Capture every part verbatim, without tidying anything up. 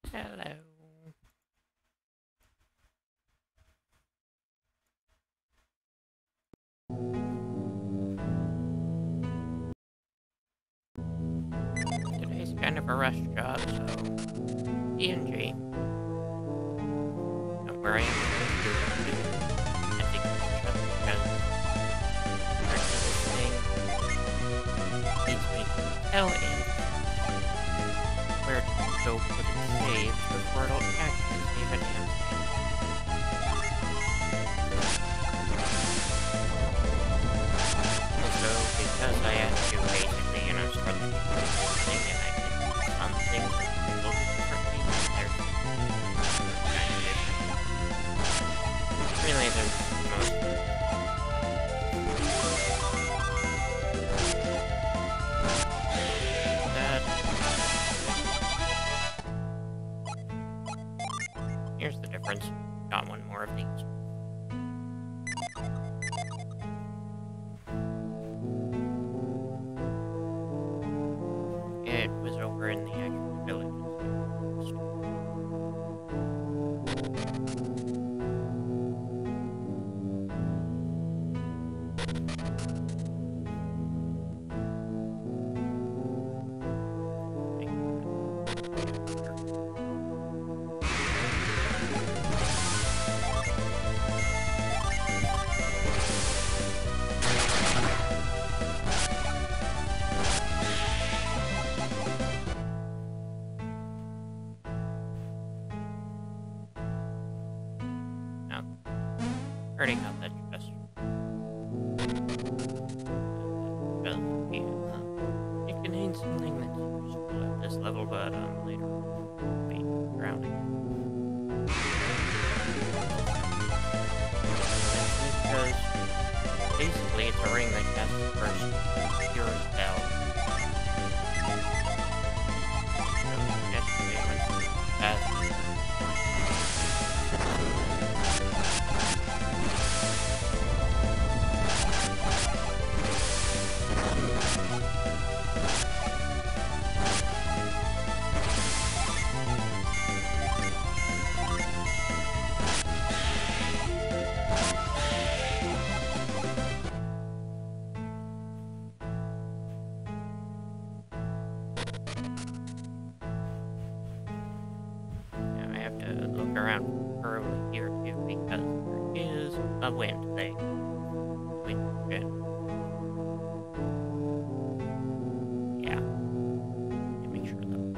Hello. Today's kind of a rush job, so D and G. Don't worry, I'm going to do it. I think it's just because this thing needs me to tell it where to go put it saved before it'll actually save a damn thing. Also, because I had to basically, you know, start the thing and I did some things a little bit differently, there's kind of different. Really, there's most that. Here's the difference. Got one more of these. It was over in the actual village. Already got that chest. Because, yeah, it contains something that's useful at this level, but um, later on, wait, drowning. Because basically it's a ring that casts the first pure spell. So, yesterday I went to fast. Around early here too, because there is a wind thing. Wind shit. Yeah. Let me make sure that.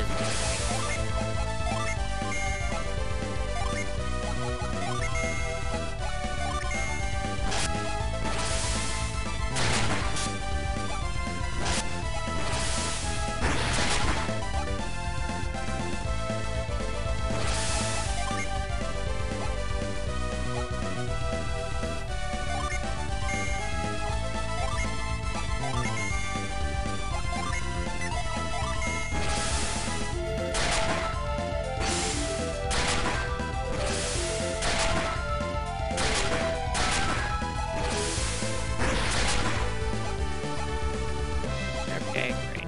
Okay, great.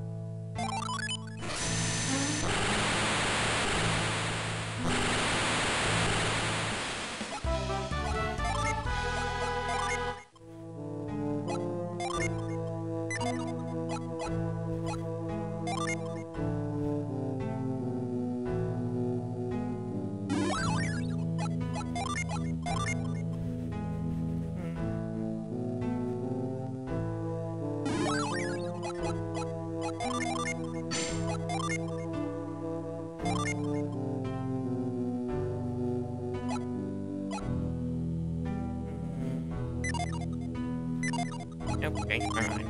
Okay, alright.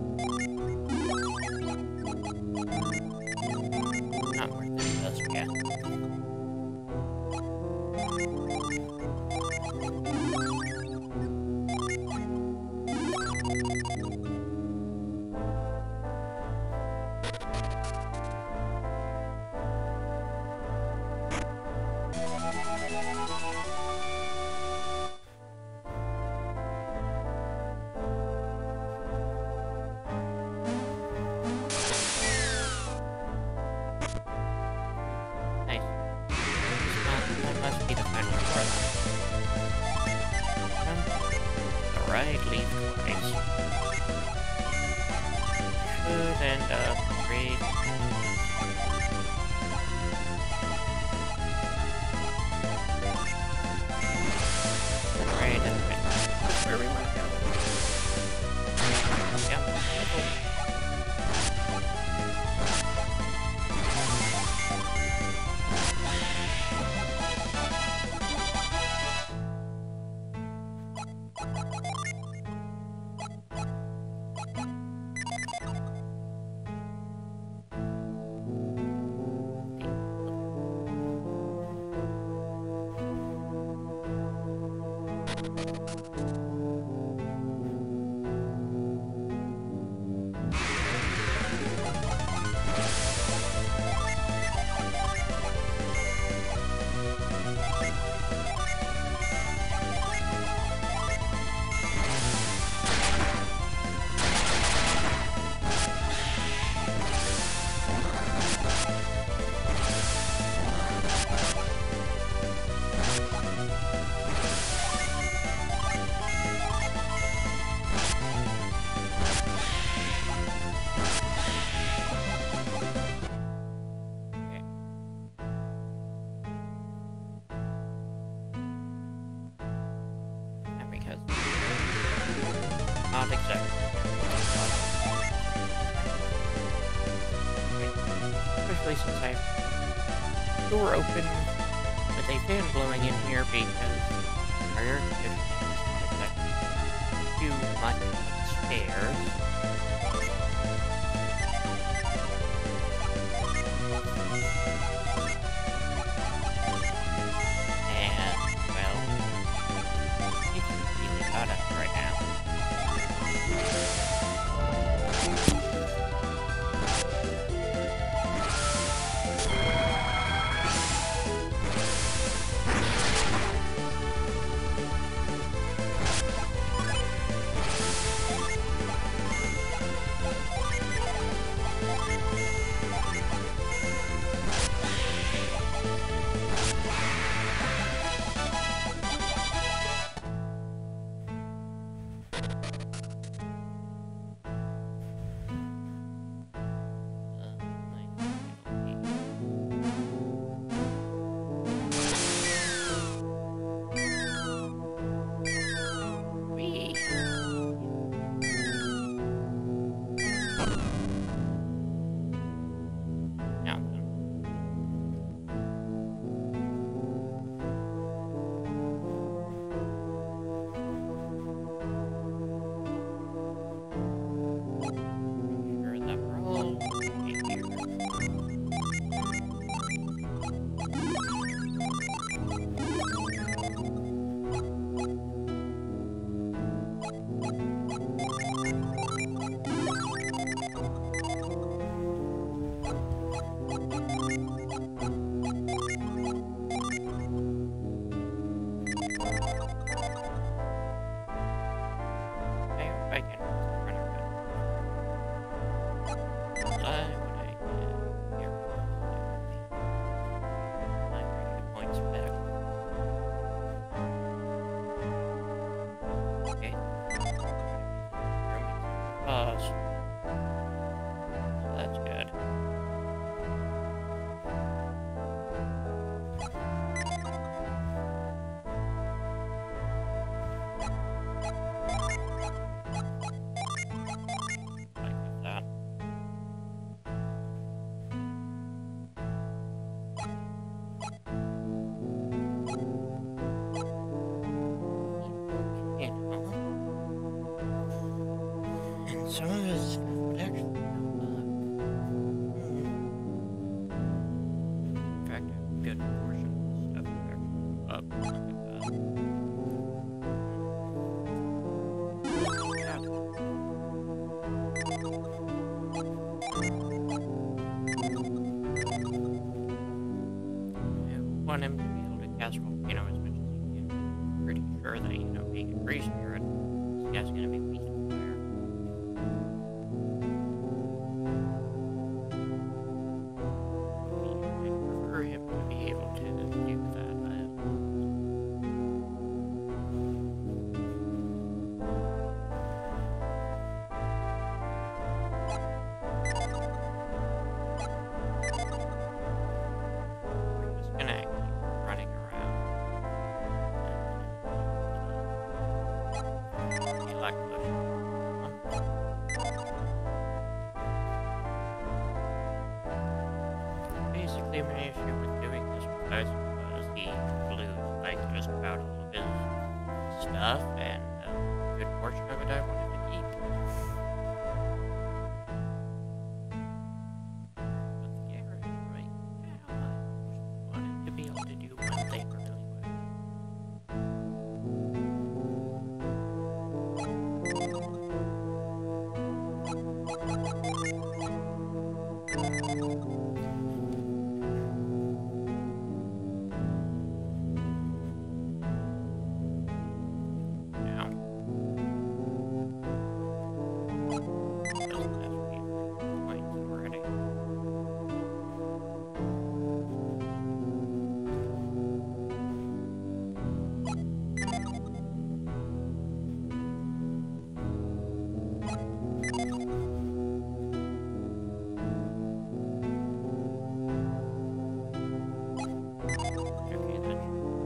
Not worth it just yet. Must be the final floor then. The right leaf twice. Could end up great. Right, and right. Where we want to go. Yep. Not exactly. Especially since I have the door open with a fan blowing in here because our air conditioning is not exactly too much upstairs. And, well, it's really hot up right now. good portion of stuff there. Up. Yeah. I want him to be able to cast Volcano as much as he can. I'm pretty sure that, you know, being a tree spirit, this guy's gonna be weak to fire. I'd prefer him to be able to do that. We're just gonna keep running around. Elect potion. Basically, my issue with doing this was was he blew like just about all of his stuff, and a good portion of it I wanted to keep. With Garrett right now, I wanted to be able to do one thing really now. Doesn't have to be points already. Okay, then.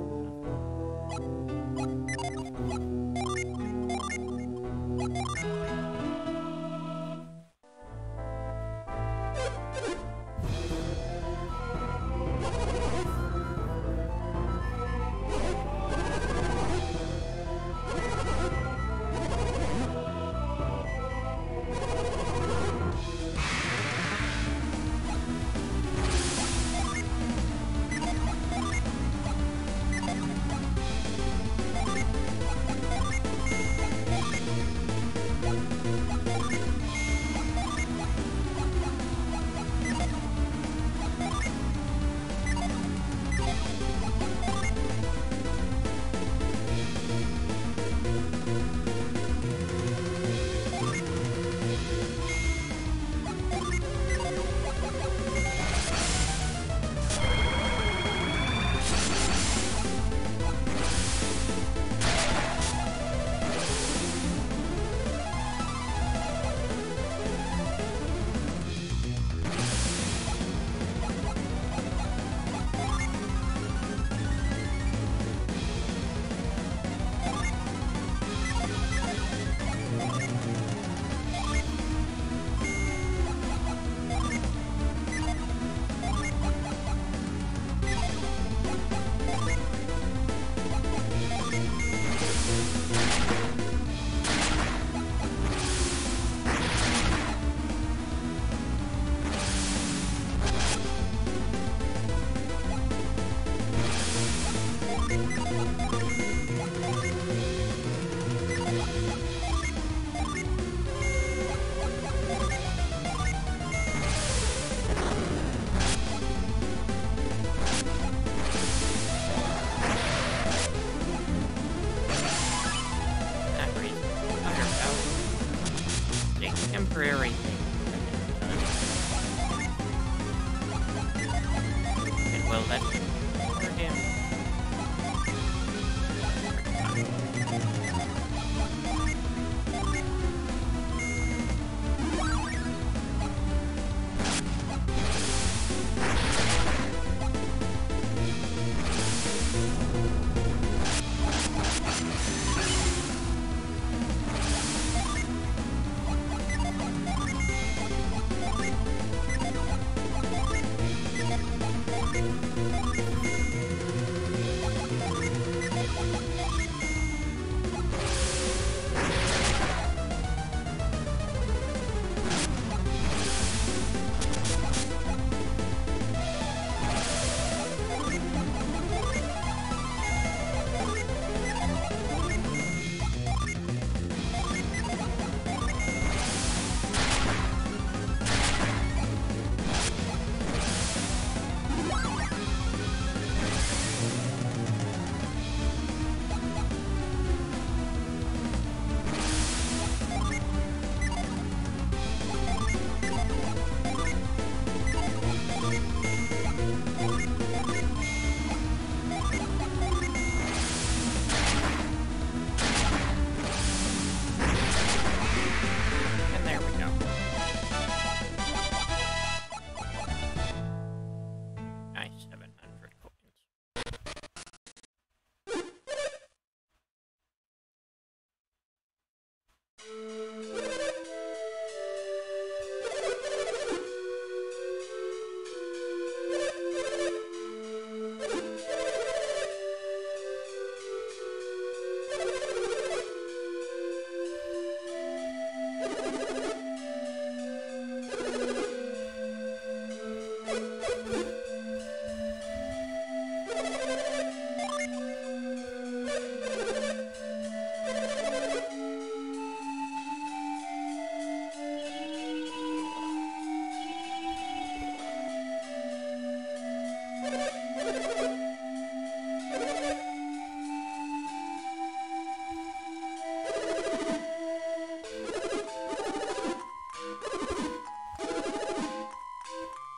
Temporary thing. And well, that's for him.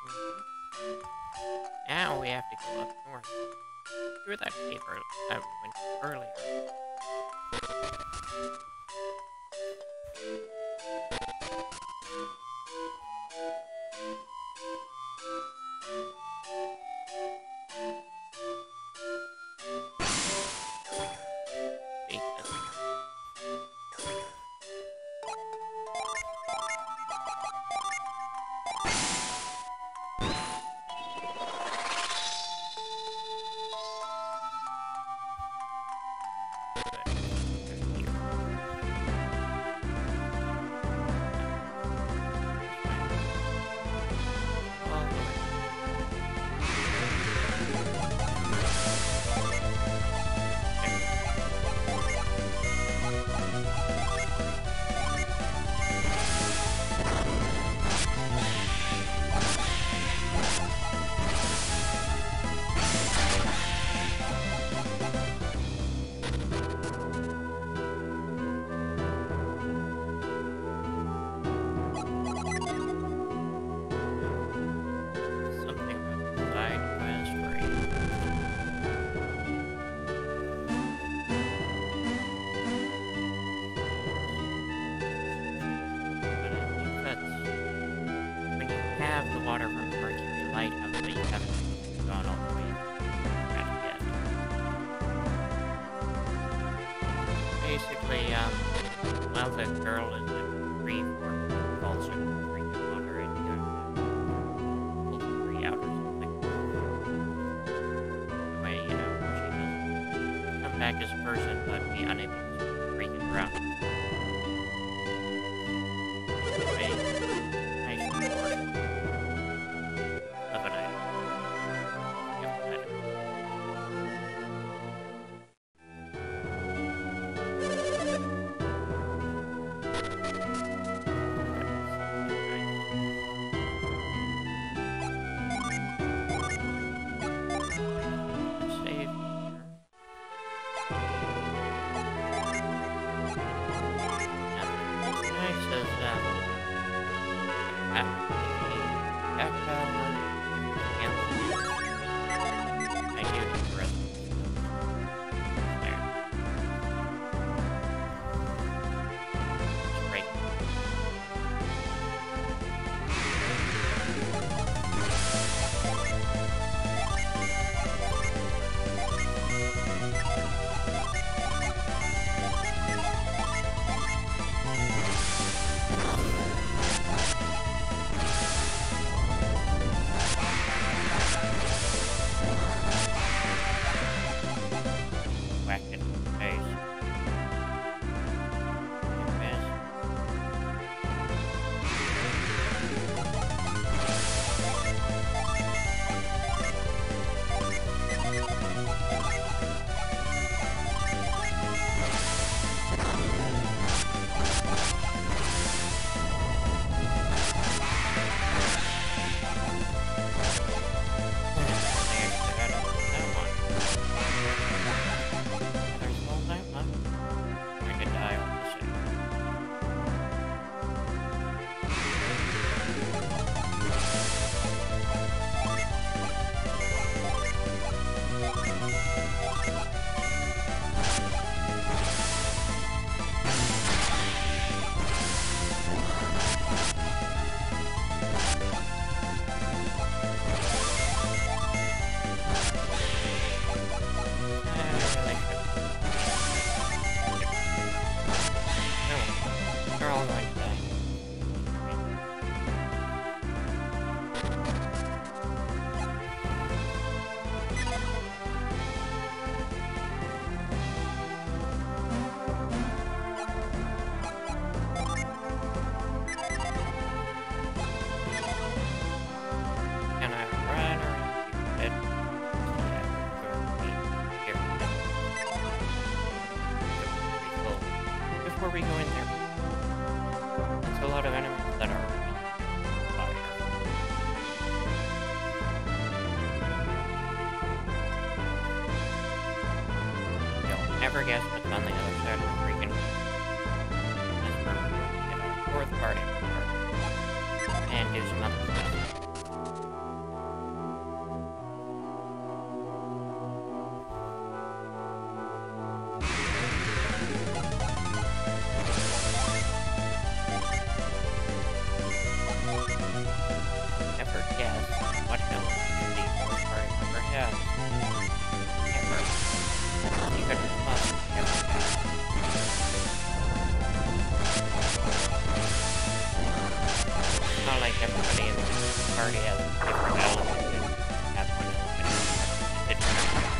Now we have to go up north. Through that cave that we went to earlier. The water from the Mercury Lighthouse, but you haven't gone all the way past yet. Basically, um, while the girl is in free for also drinking water and you have to pull the tree out or something. That way, you know, she doesn't come back as a person but be unable to freaking drown. Before we go in there, there's a lot of enemies that are fire. You'll never guess what's on the other side of the freaking. That's where we're going to get our fourth party member and do some other stuff. has different elements and have one element. It's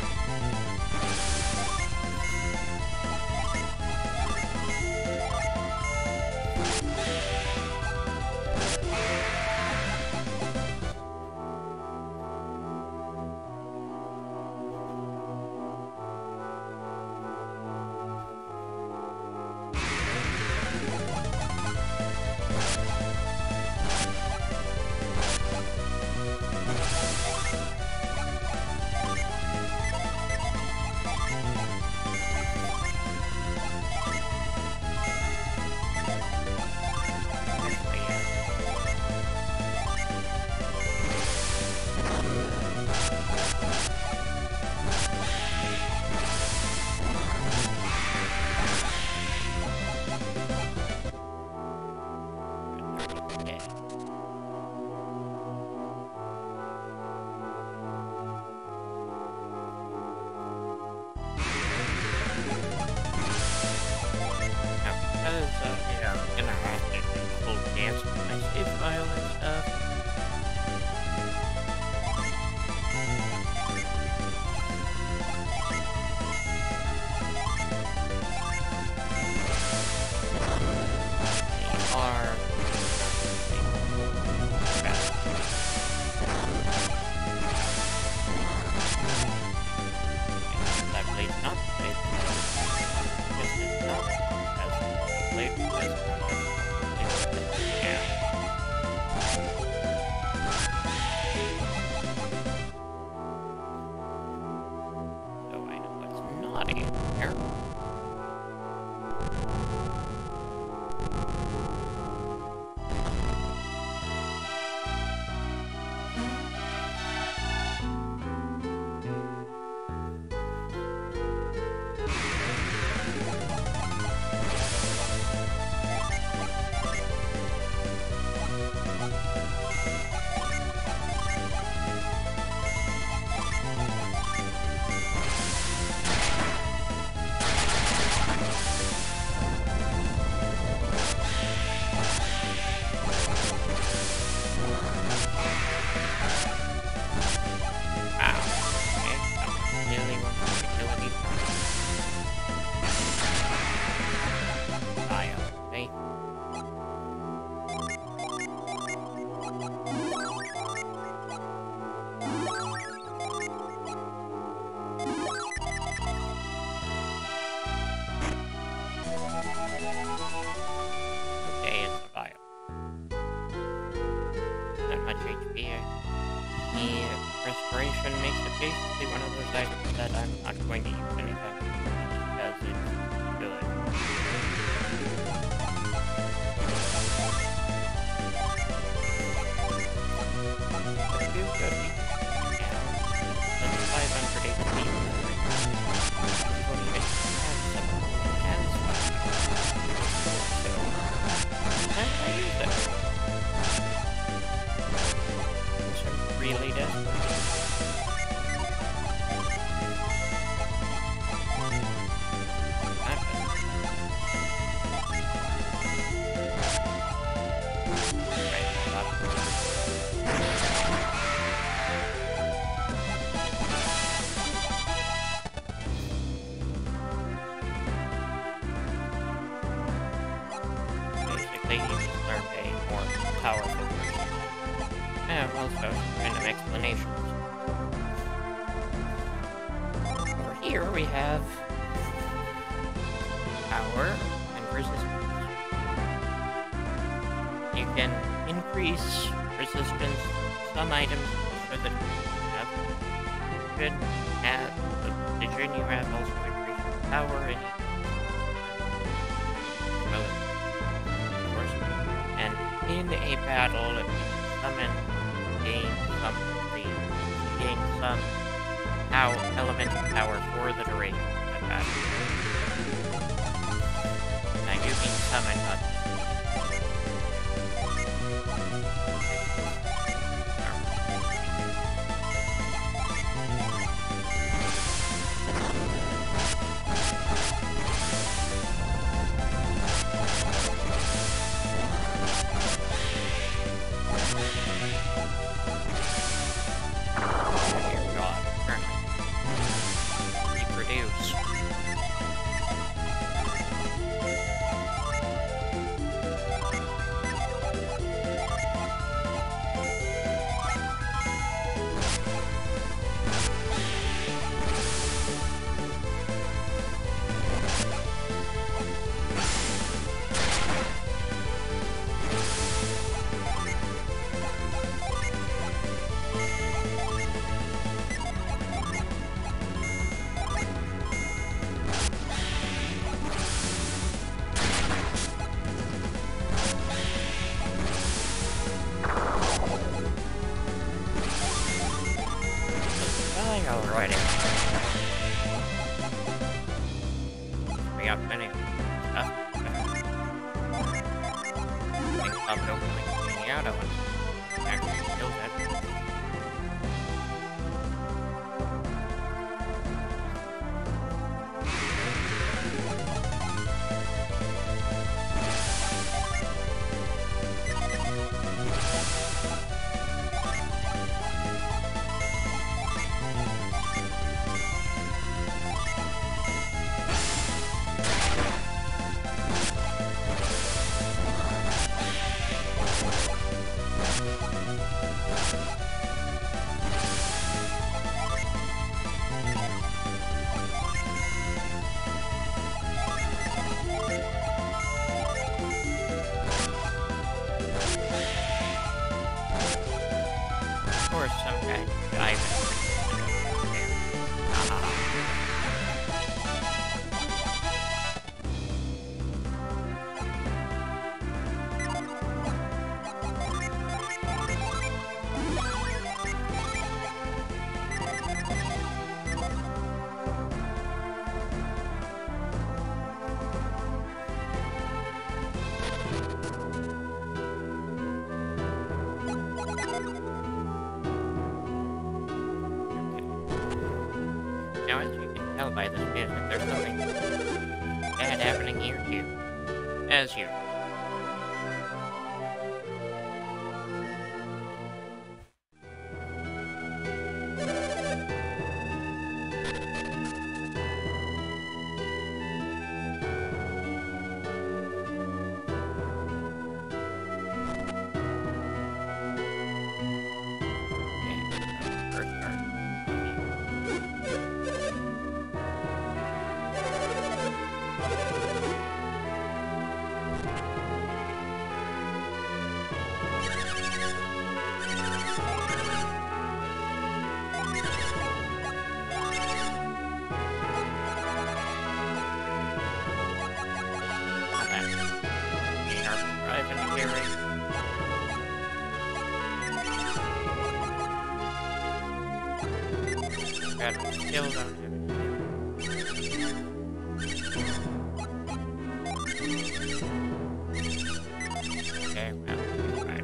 restoration makes it basically one of those items that I'm not going to use anytime because it's good. Let's do good. Yeah. That's five hundred H P. How do I use it? Really desperate. Basically, you just learn a more powerful version. And also random explanations. Over here we have power and resistance. You can increase resistance to some items so that you have good have the vision you have also increase your power and well, of course. And in a battle if you summon gain some the gain some power element power for the duration of that. Now you can summon not day already. We got plenty of stuff. I think I'll go clean out of it. Actually, kill that. Or some guy diving. Now, as you can tell by this music, there's something bad happening here, too. As usual. Got still don't have it. Okay, well, we tried.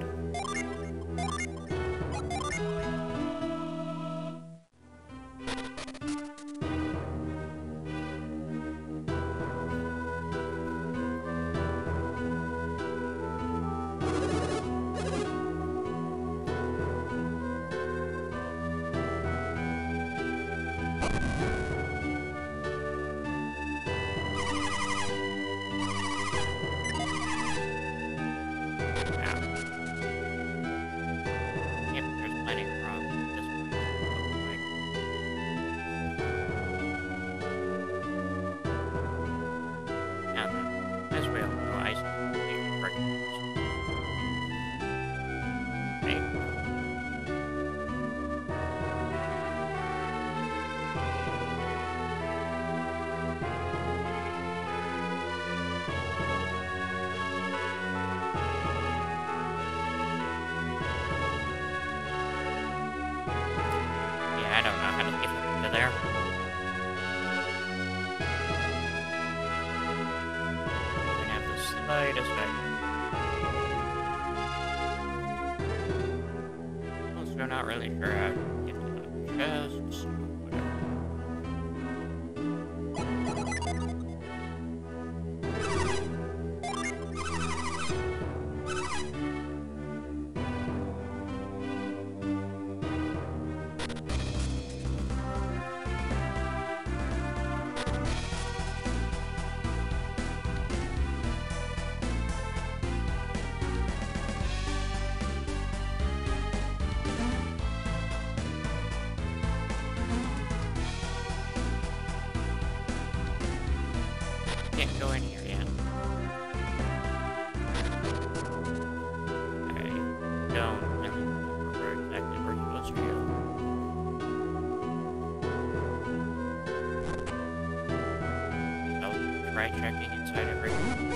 I don't know how to get to there. Even have the slightest idea. Also, not really sure how to get to the chests. Can't go in here yet. I don't really remember exactly where you're supposed to go. So, try checking inside everything.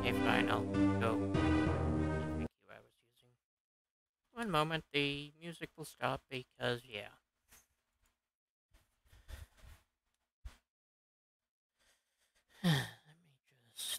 Okay, fine, I'll go. Thank you, I was using. One moment, the music will stop because, yeah. Let me just.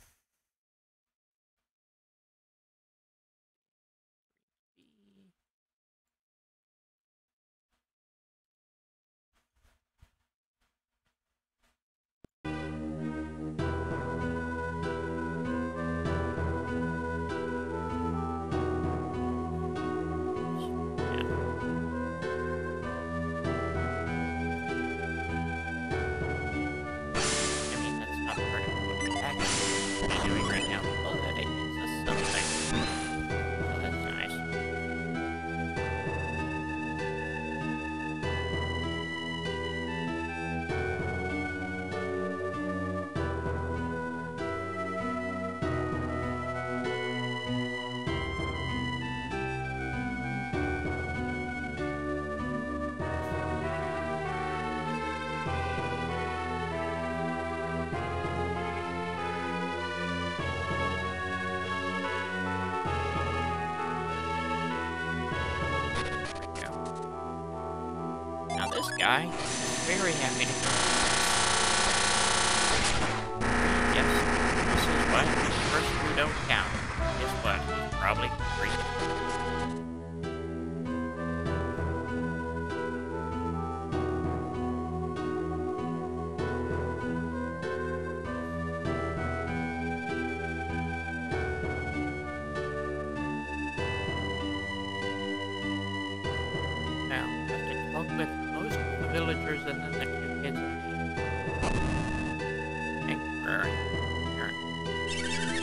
I mean, that's not part of what we actually be doing right now, but it gives us something. So that's nice. There we go. Now this guy is very happy to come. Yes, this is what the first two don't count. Guess what? He's probably free. Now, I have to talk with most of the villagers and then the two kids in the sanctuary. Sure.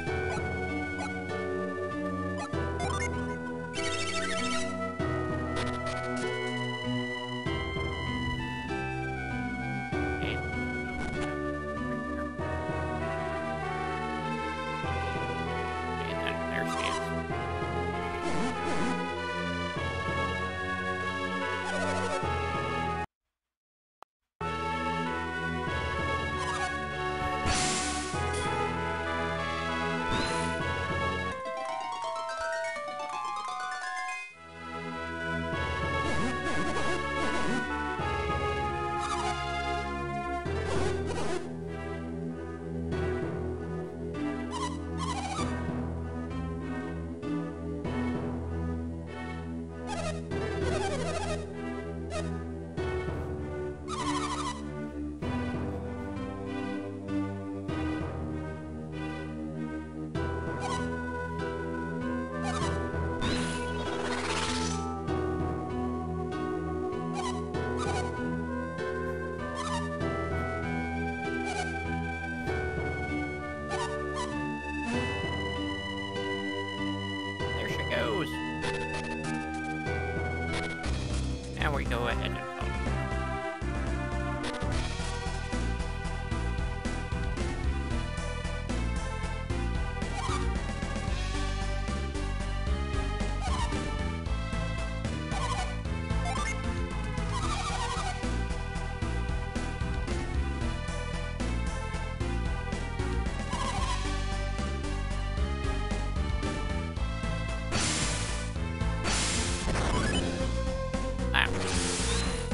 Okay, okay, then there she is. There she goes. Now we go ahead and talk. Now,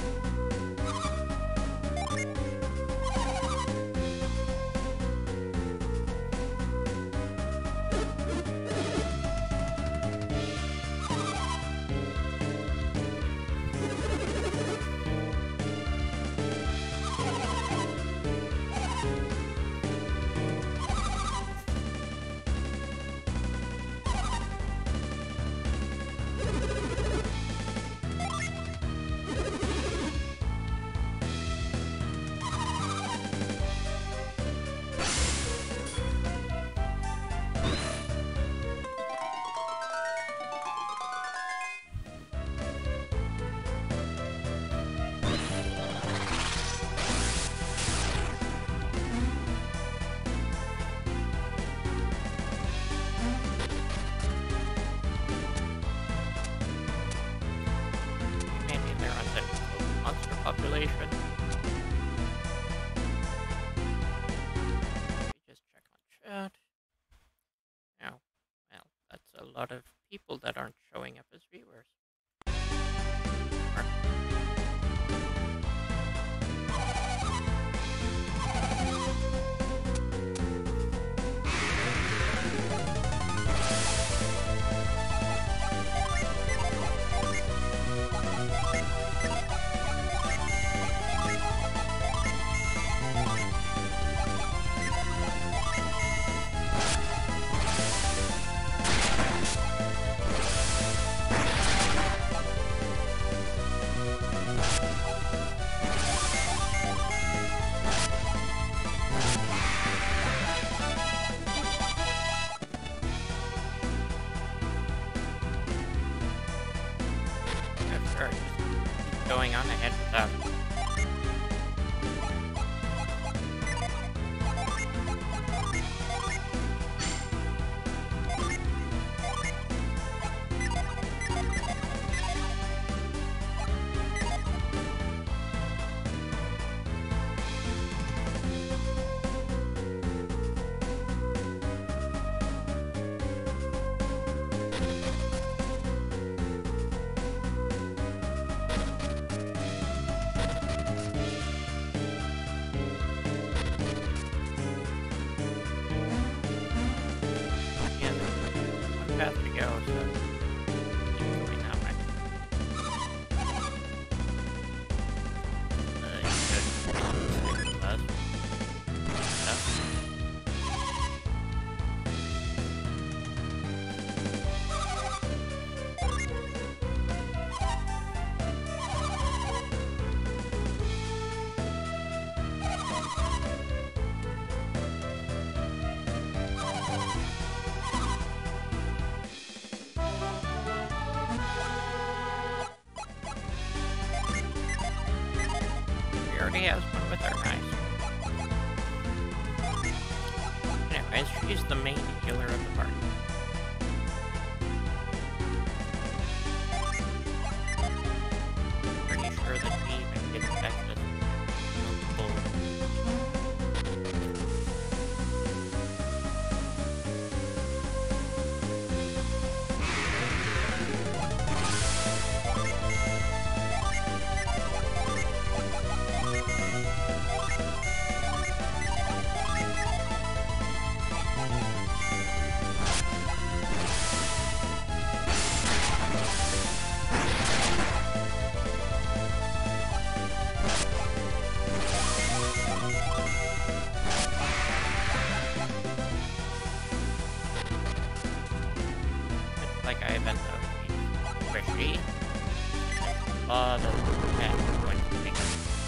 lot of people that aren't showing up as viewers. Going on ahead with that. Path to go, so keep going that way. Uh, you should stick with us. Stuff. Already has one with our guys. Anyways, she's the main healer of the party. Pretty sure that we even get infected multiple. Like I even know Rishi. A lot of cats going to think.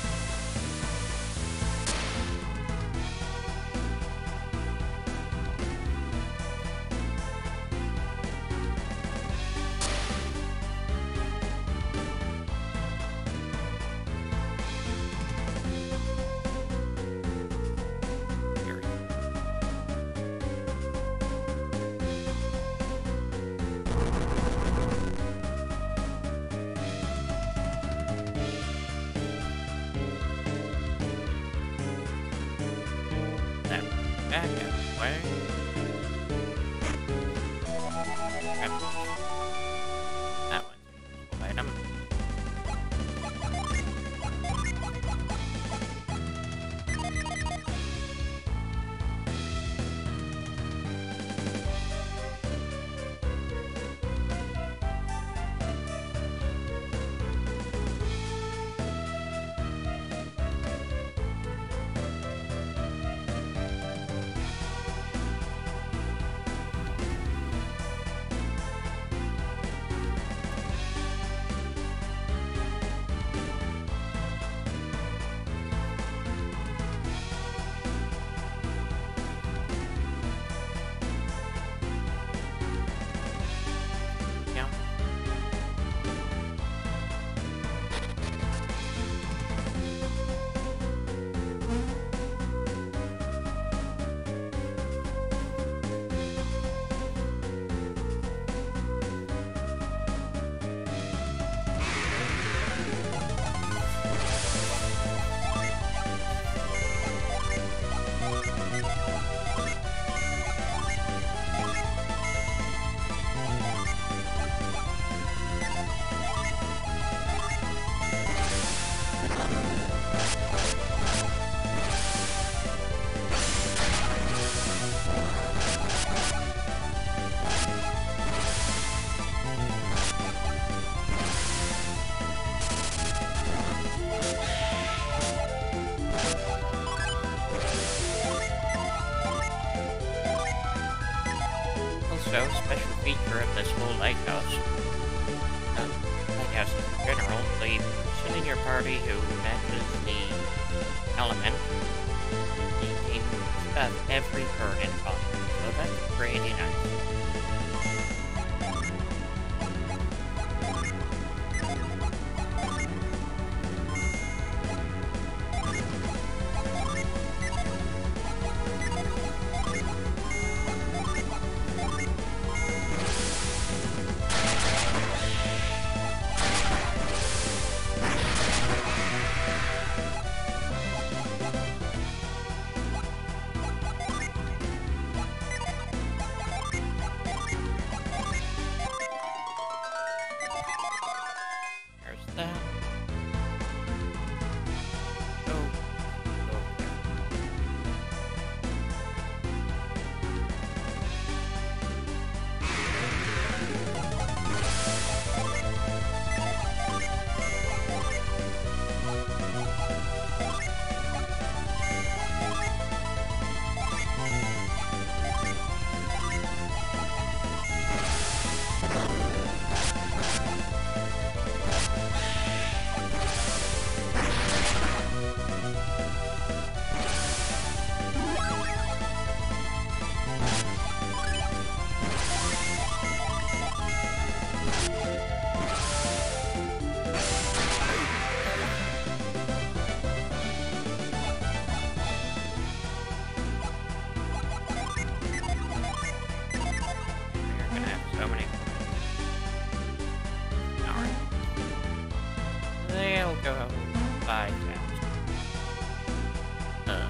Back out of the way. Grab that one's a useful item. also, special feature of this whole lighthouse, uh, lighthouse in general, the person in your party who matches the element, you can stuff every bird in common, so that's pretty nice. Go by fast. Uh.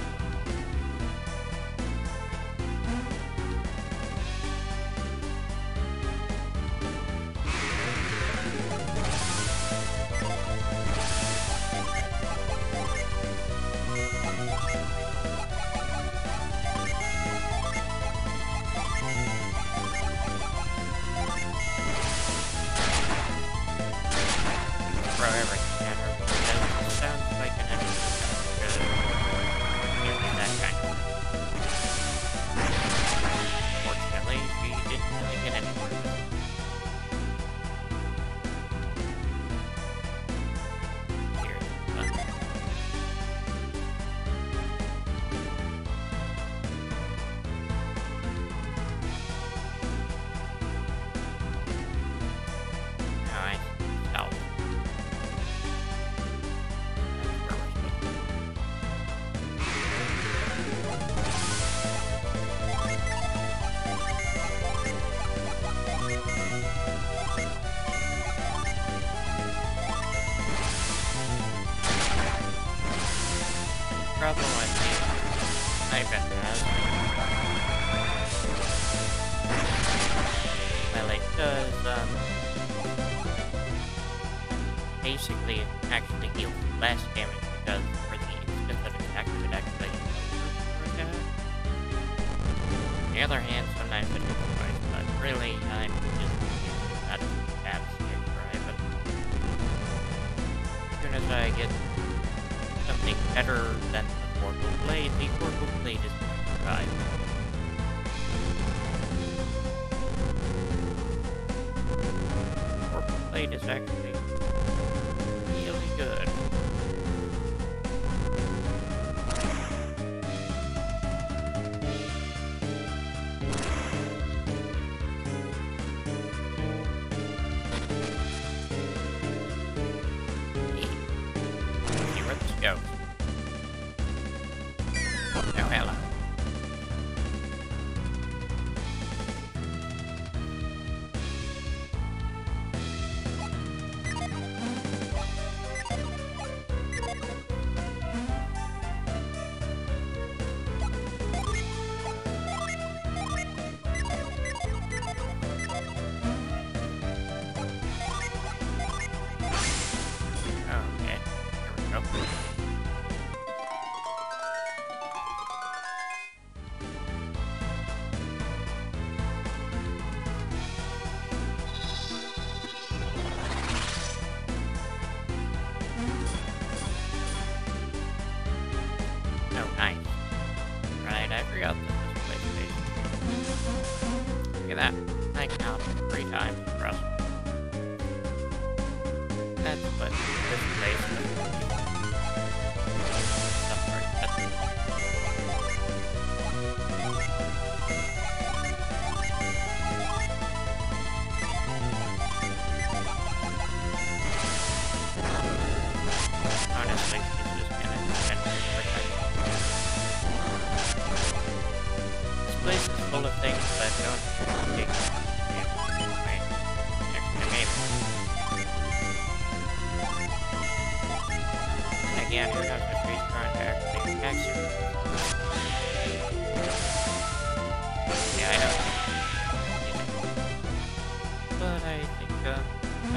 Throw everything. Sounds like an enemy. Using that kind of thing. Fortunately, we didn't really get anywhere with it. Here's the fun. Now I help. Problem with the iPad has, well, it does, um, basically it actually deals less damage because for the instant that it's active, it actually lowers your attack. On the other hand, sometimes it does twice, but really, I'm just using that as a bad stick drive, but as soon as I get something better than the Portal Blade, the Portal Blade is going to drive. Portal Blade is actually really good. See where this goes. Oh, hello. Okay, here we go. Oh, nice. Right, I forgot that this place is Look at that. I count three times for us. That's what this place is. Stuff like that. Honestly, she's just gonna spend everything. This place is full of things that don't take my extra game. Again, who knows if he's trying to actually attack you? Yeah, I know. But I think, uh,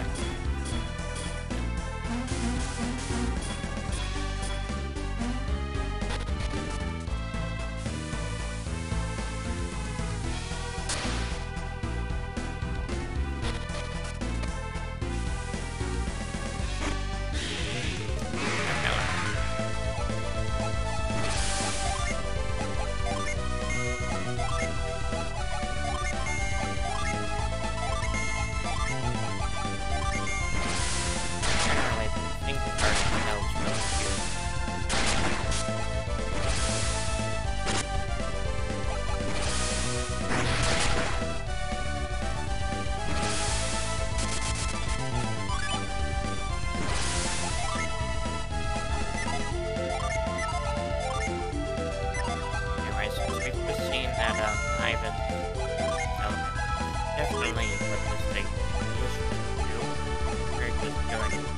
definitely what this thing used to do. We're just going to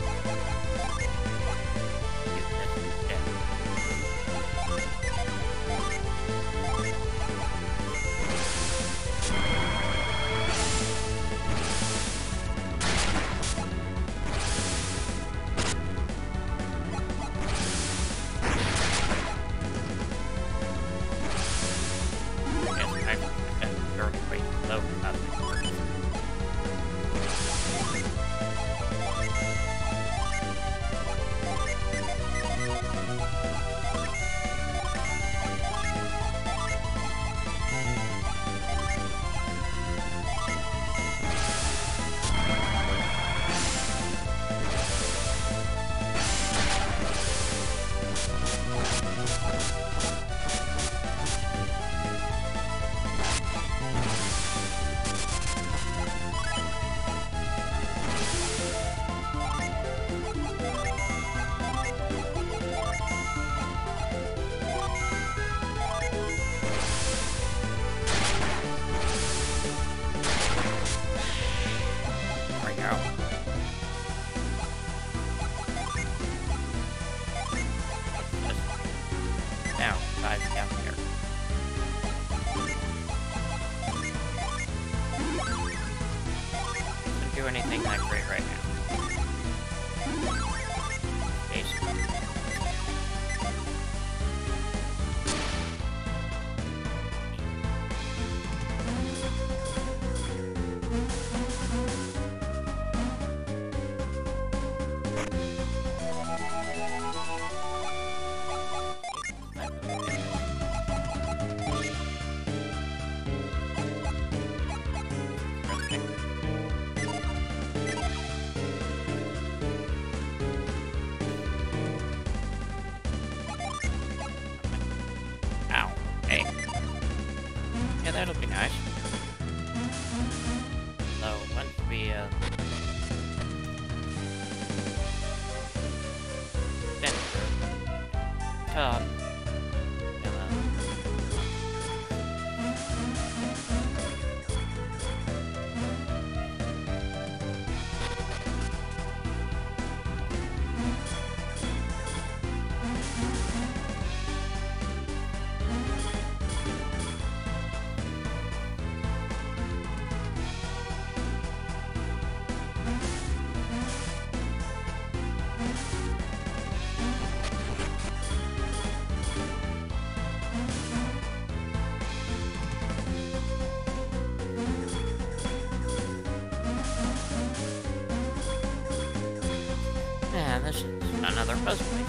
use this instead. Yes, I think that's very quite low up. Now, dive down here. Doesn't do anything that great right now. Basically. Yeah, that'll be nice. So, once we, uh... center top, and this is another puzzle place.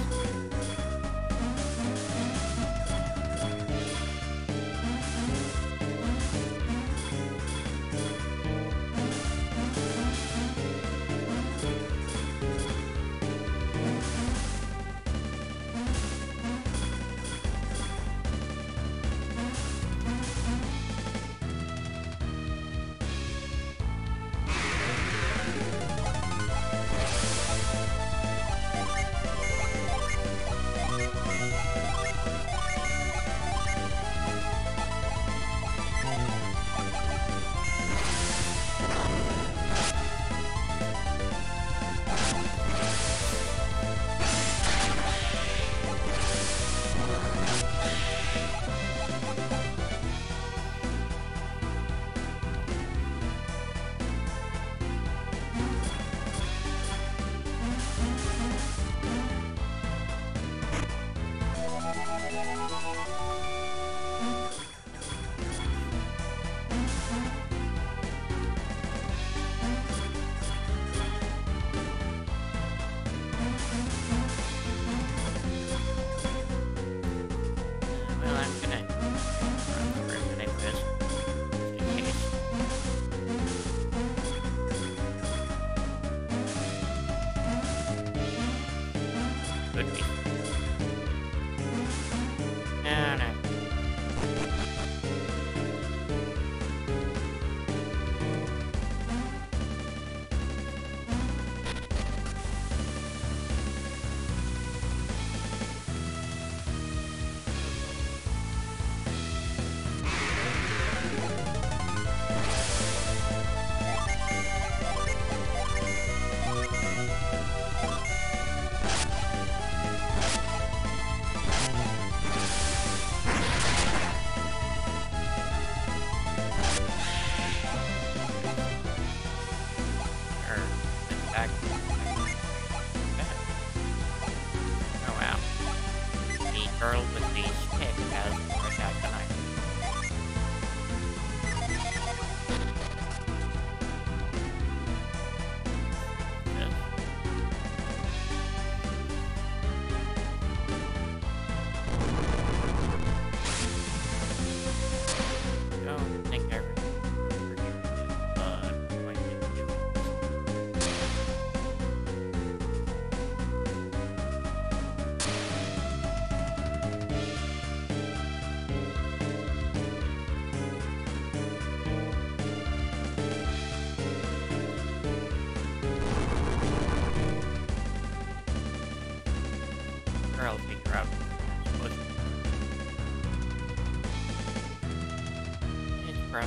crap.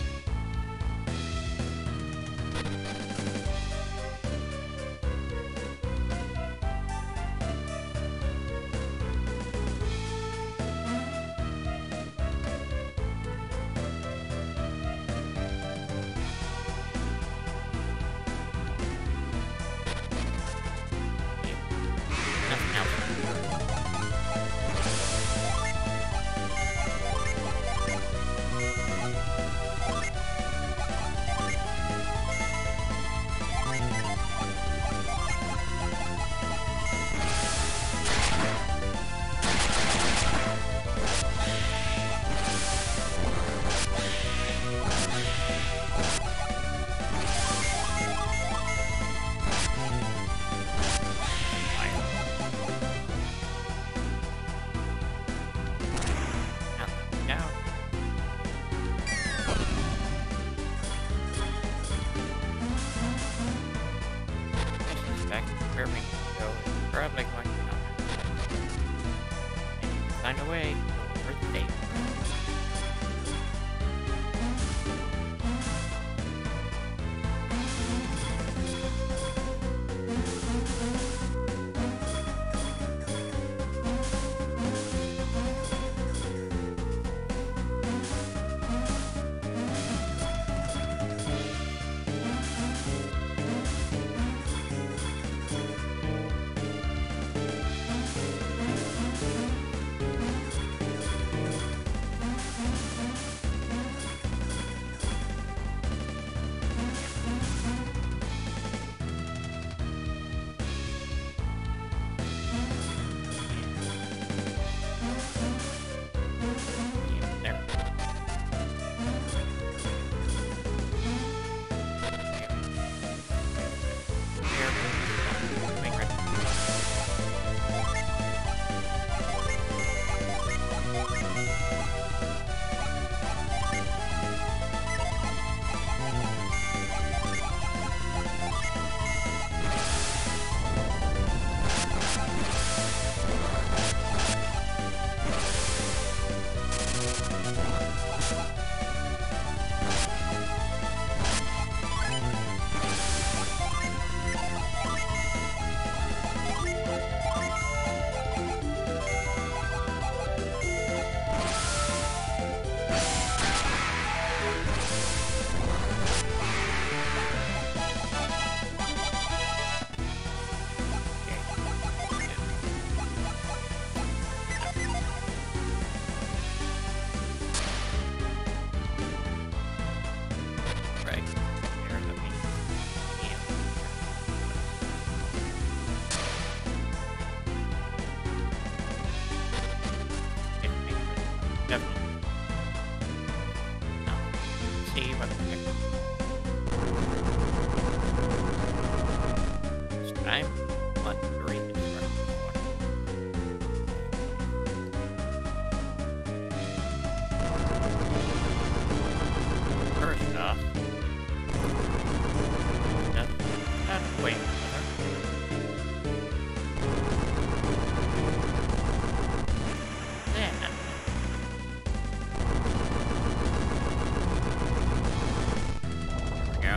Probably going to find a way for the day. I'm on three instructions. First off, just not wait for Then, there we go.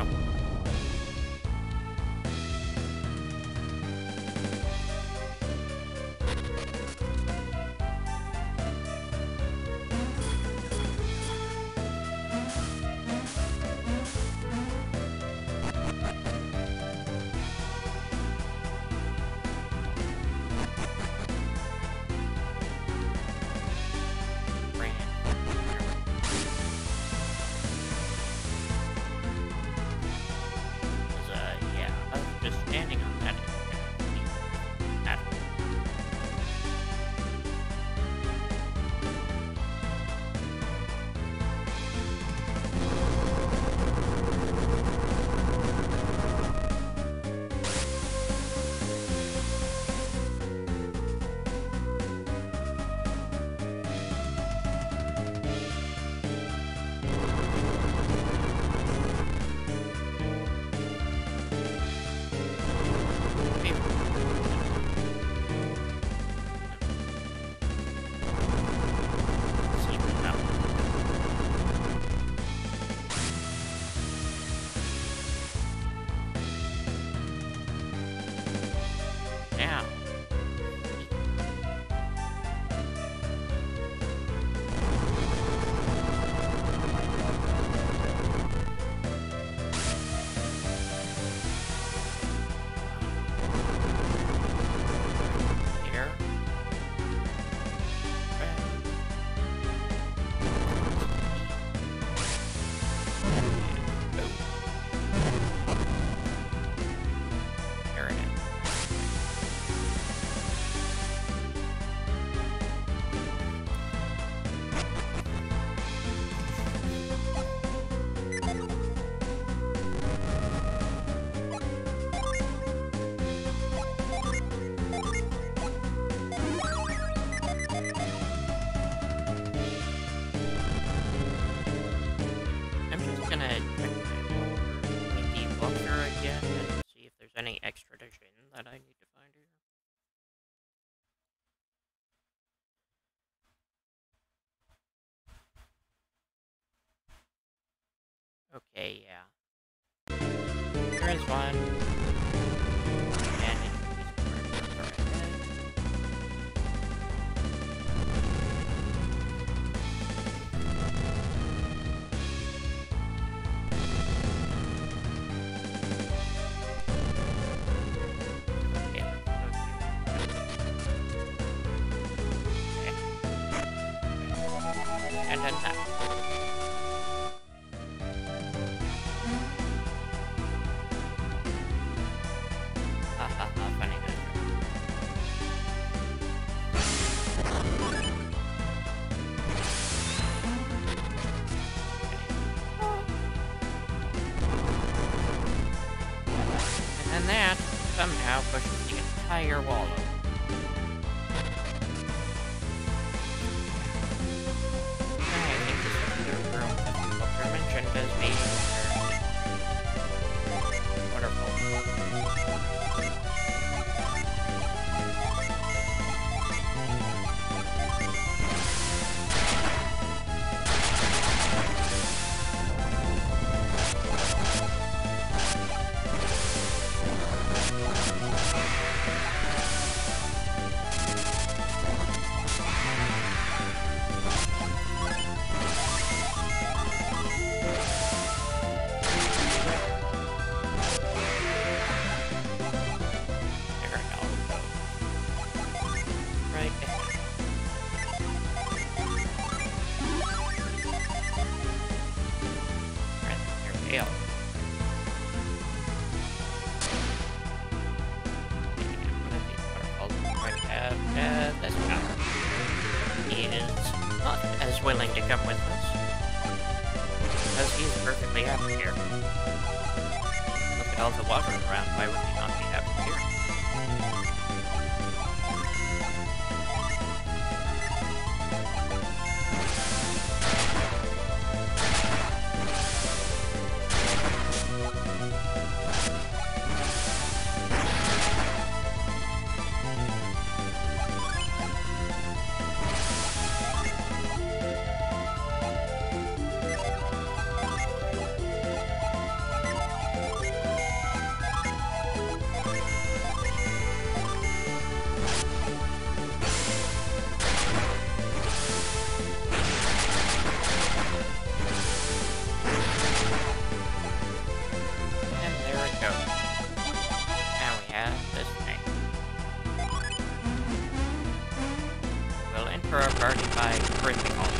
gonna check my debugger again and see if there's any extradition that I need to find here. Okay, yeah. There is one. And it's right ahead. Okay, let's go see. Okay. And then that. And that somehow pushes the entire wall over. I think this is the room that the book mentioned as being wonderful. Willing to come with us, because he's perfectly happy here. Look at all the water around, why would he not be happy here? For a party by breaking all.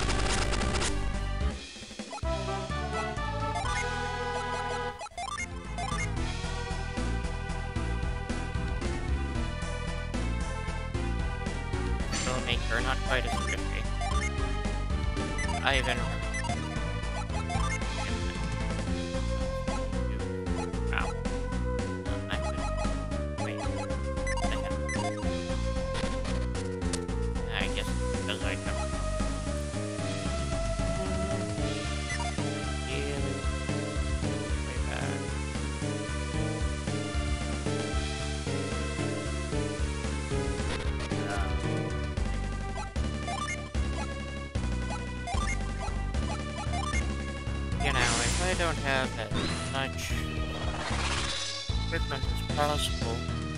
Will make her not quite as tricky. I even remember. Wow. I could wait. I guess because I come. You know, if I don't have as much equipment as possible,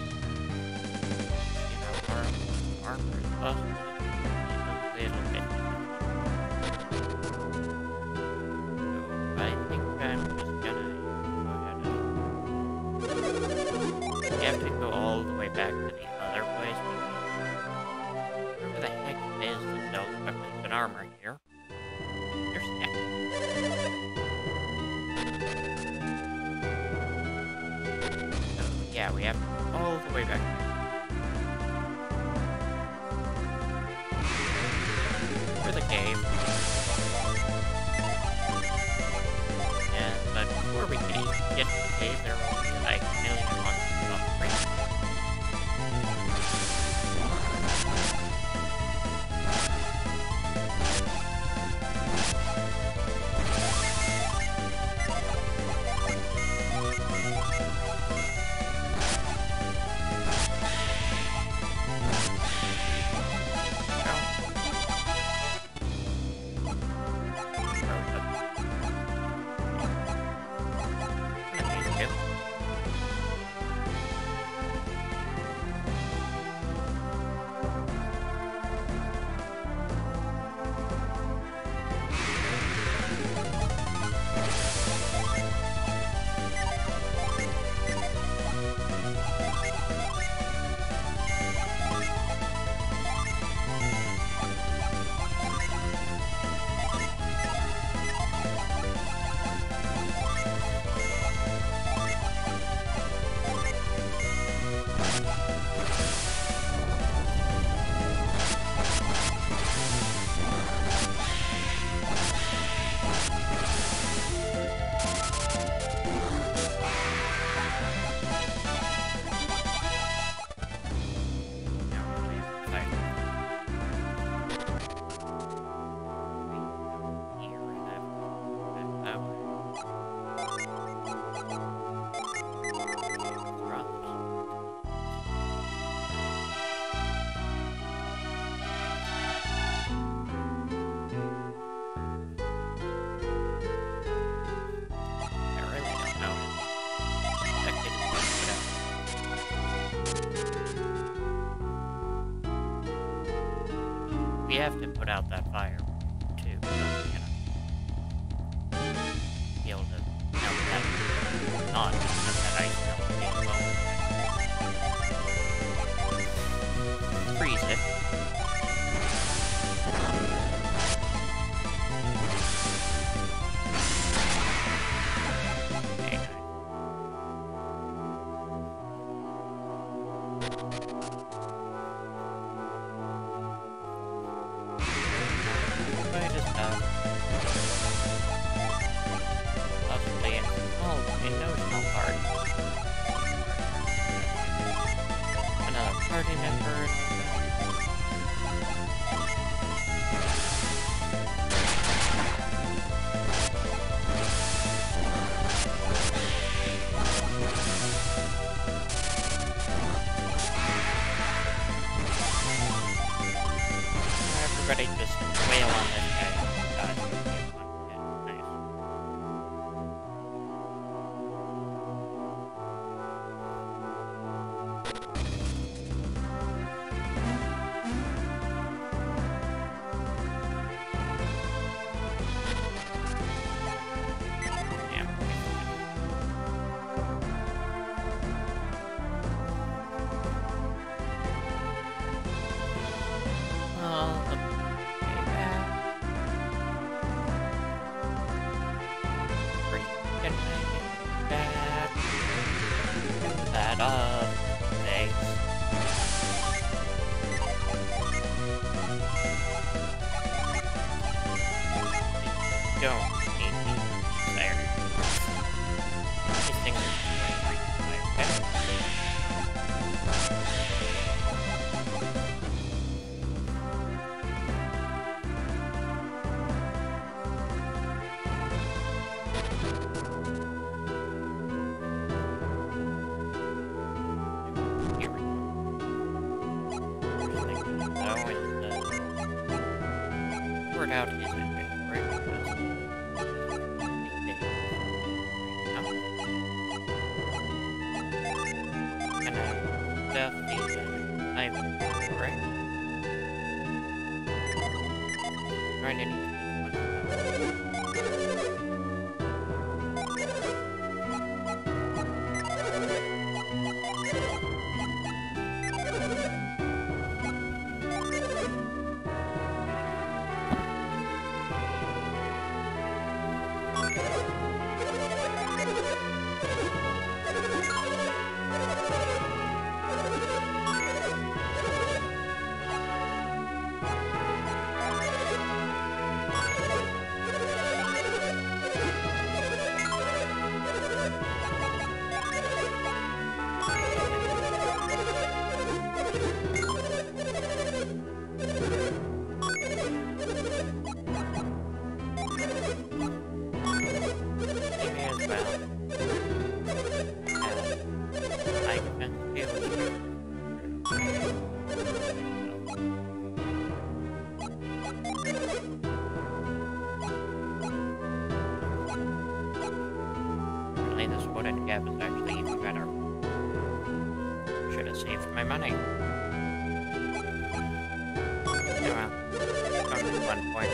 you know, arm, armor as possible, a little bit. So I think I'm just gonna go ahead and... You have to go all the way back to the other place, but whoever the heck it is that sells weapons and armor here, you're sick. Yeah, we have to go all the way back for the cave. Yeah, but before we can even get to the cave, there will be like a million monsters on the screen. we have to put out that fire, too. So, you know, be able to melt that, not let that ice melt the bone. Freeze it. Party member. Everybody just wail on this guy. God, yeah, nice. Don't need me there. These things are okay. Here we go. First thing to know is uh, sort out his inventory because stuff these I'm right. Trying to need this wooden gap is actually even better. Should have saved my money. Oh well. Only one point.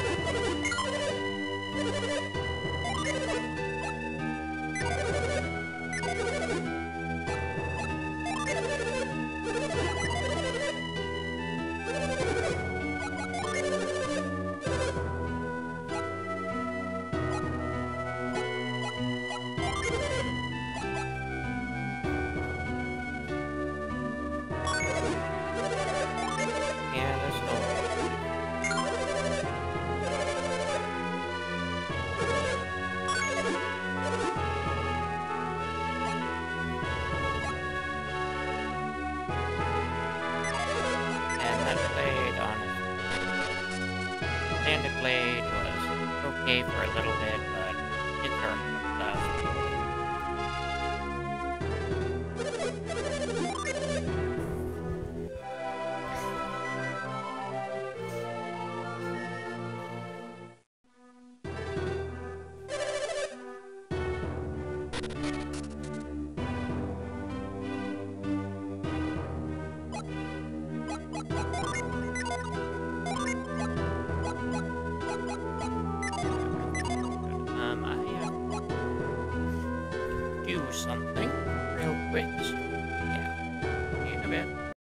Standard blade was okay for a little bit, but it turned stuff. do something real quick, so yeah, see you in a bit.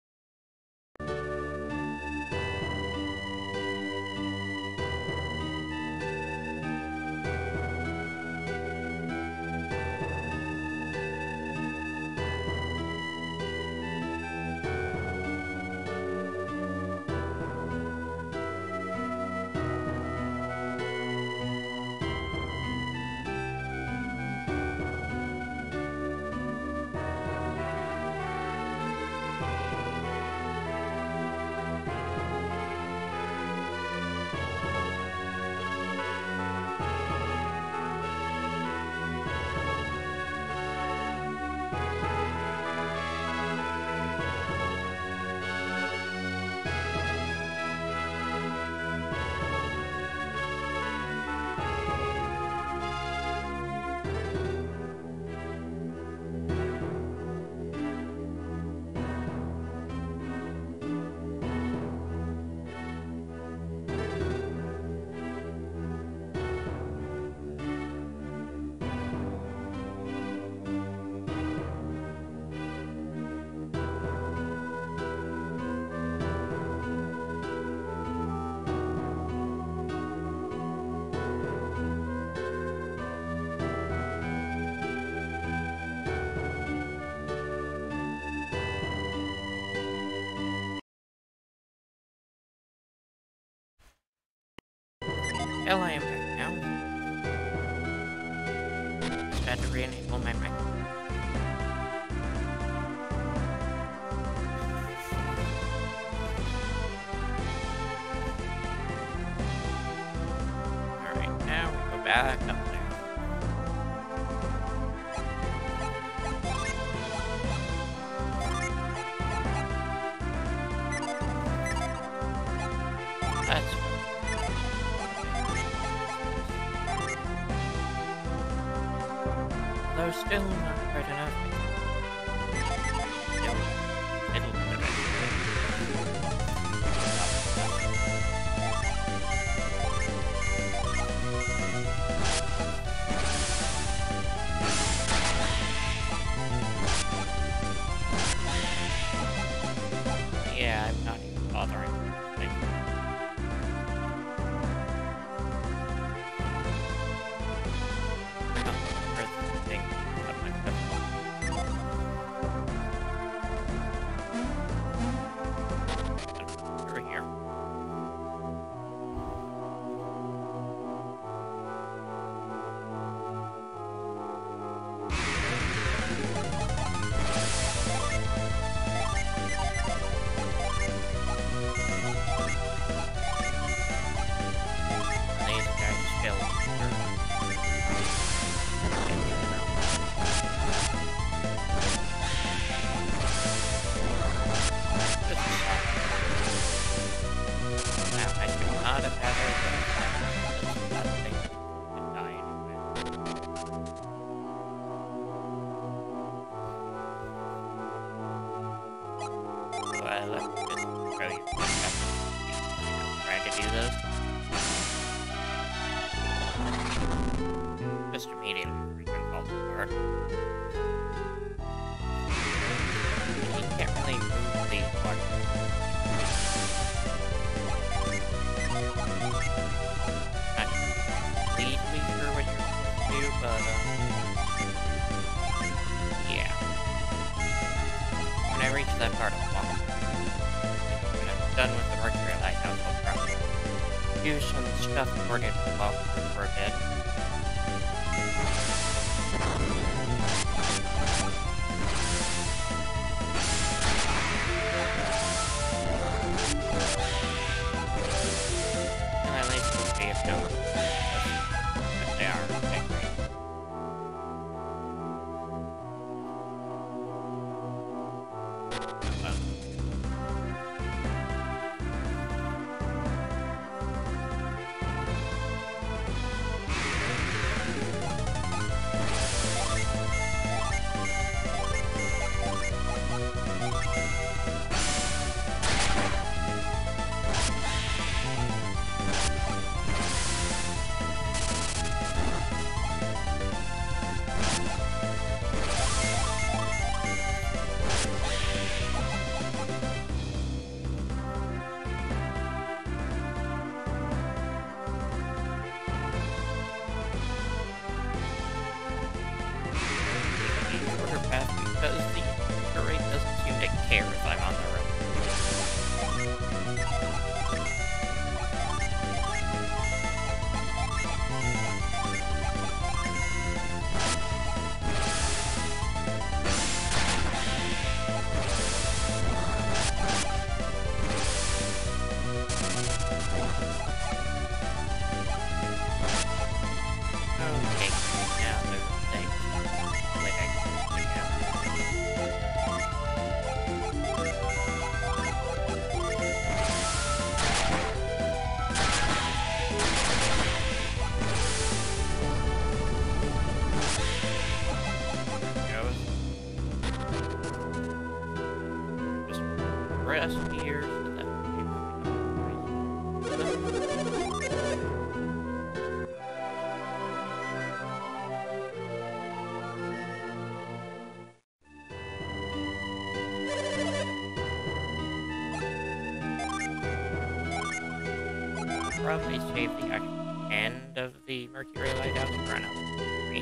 Well, I am back now. Just had to re-enable my mic. Alright, now we go back up there. That's though still not quite enough. Still, it'll yeah, I'm not even bothering. Just immediately freaking falls apart. You can't really move these parts. Not completely sure what you're supposed to do, but uh, yeah. When I reach that part of the walk, when I'm done with the Mercury Lighthouse, I'll probably do some stuff according to the walk for a bit. And at least we'll see if no, if they are angry. Well. Okay, now there's a thing. Wait, I can check out. There goes. Just rest here so that we don't probably save the actual end of the Mercury Lighthouse for another screen.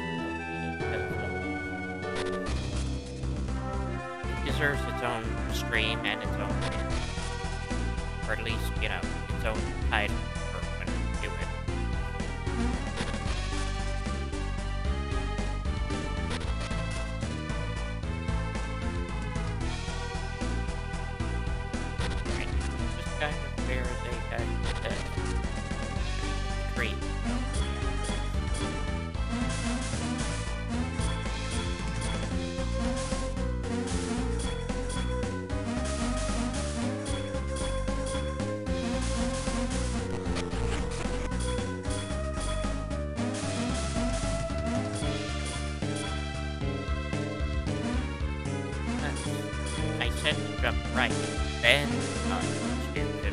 It deserves its own stream and its own, or at least, you know, its own title for when we do it. Right. Just kind of bears a kind of tree. I said to jump right, then uh, stupid.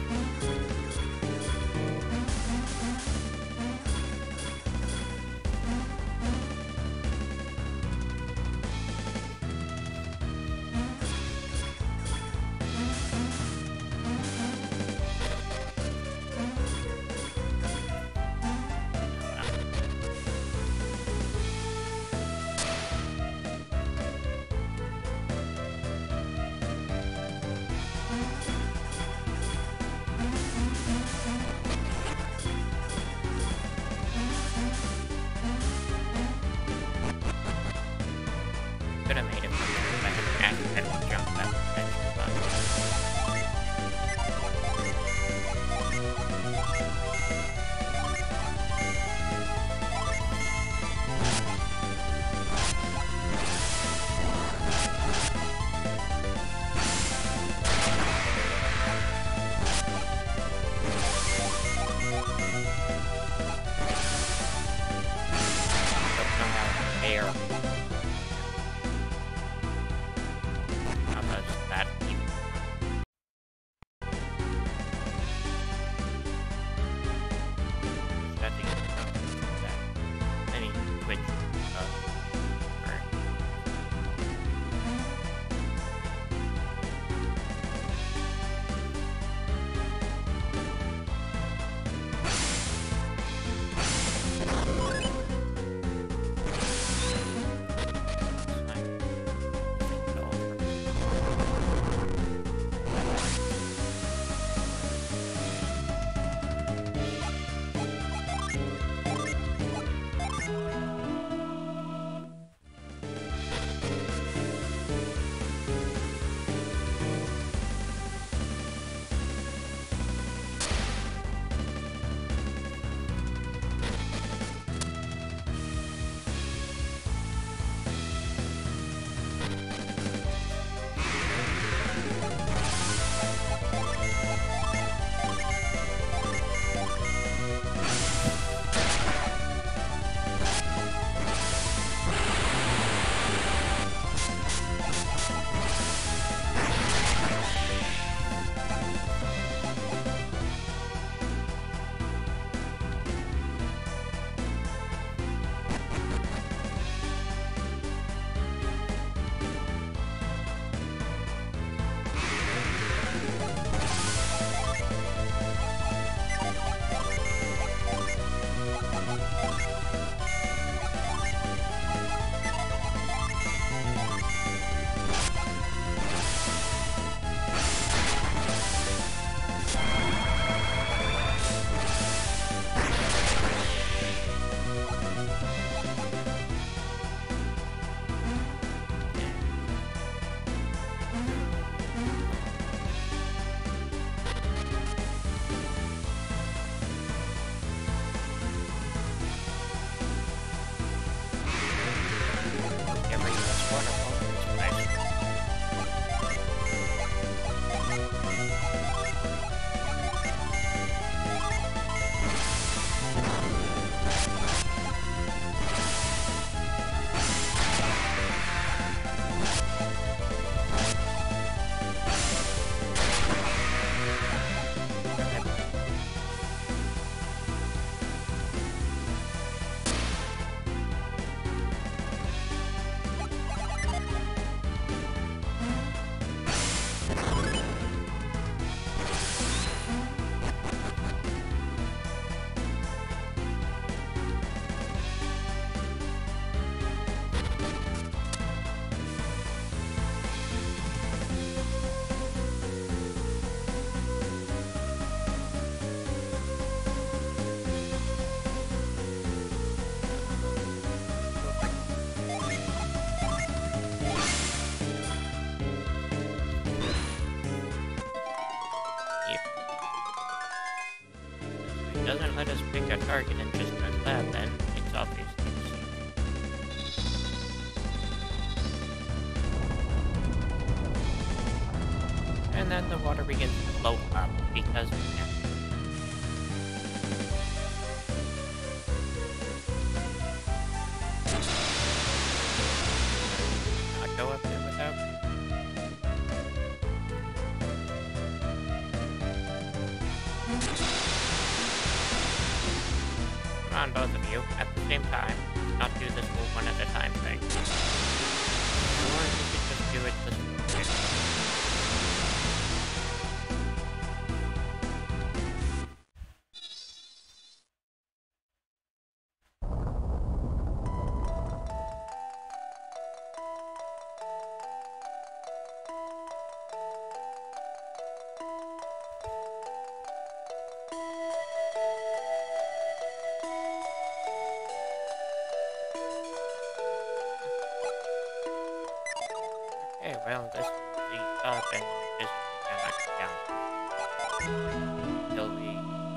Could have made it if I had accidentally jumped that extra button. Don't know how to air. How much that even? That thing is not that. I mean, which, uh, or waterfall. It's nice. Doesn't let us pick a target and just does that, then it's obvious. And then the water begins to flow up because of that. Not go up there without. Come on, both of you, at the same time. Not do this whole one at a time thing. Or you could just do it this way. Okay, well, this will be up and just cannot go down. Until we...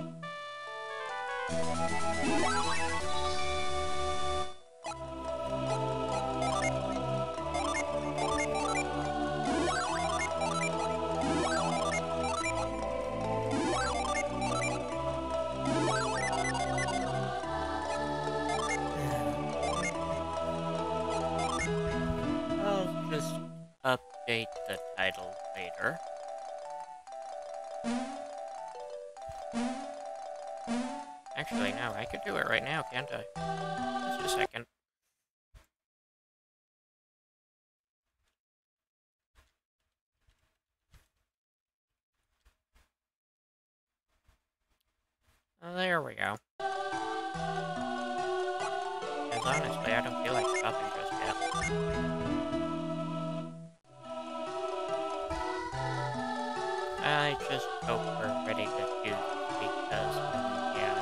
I'll just update the title later. Actually, no, I could do it right now, can't I? Just a second. Oh, there we go. Because honestly, I don't feel like stopping just yet. I just hope we're ready to do this because, yeah,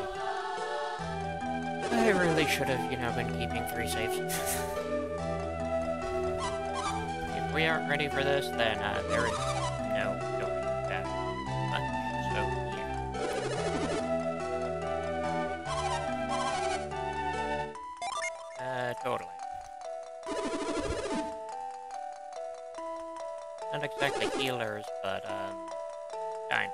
I really should have, you know, been keeping three saves. If we aren't ready for this, then uh, there is no going that much, so yeah. Uh, totally. Not exactly healers, but, um, kind.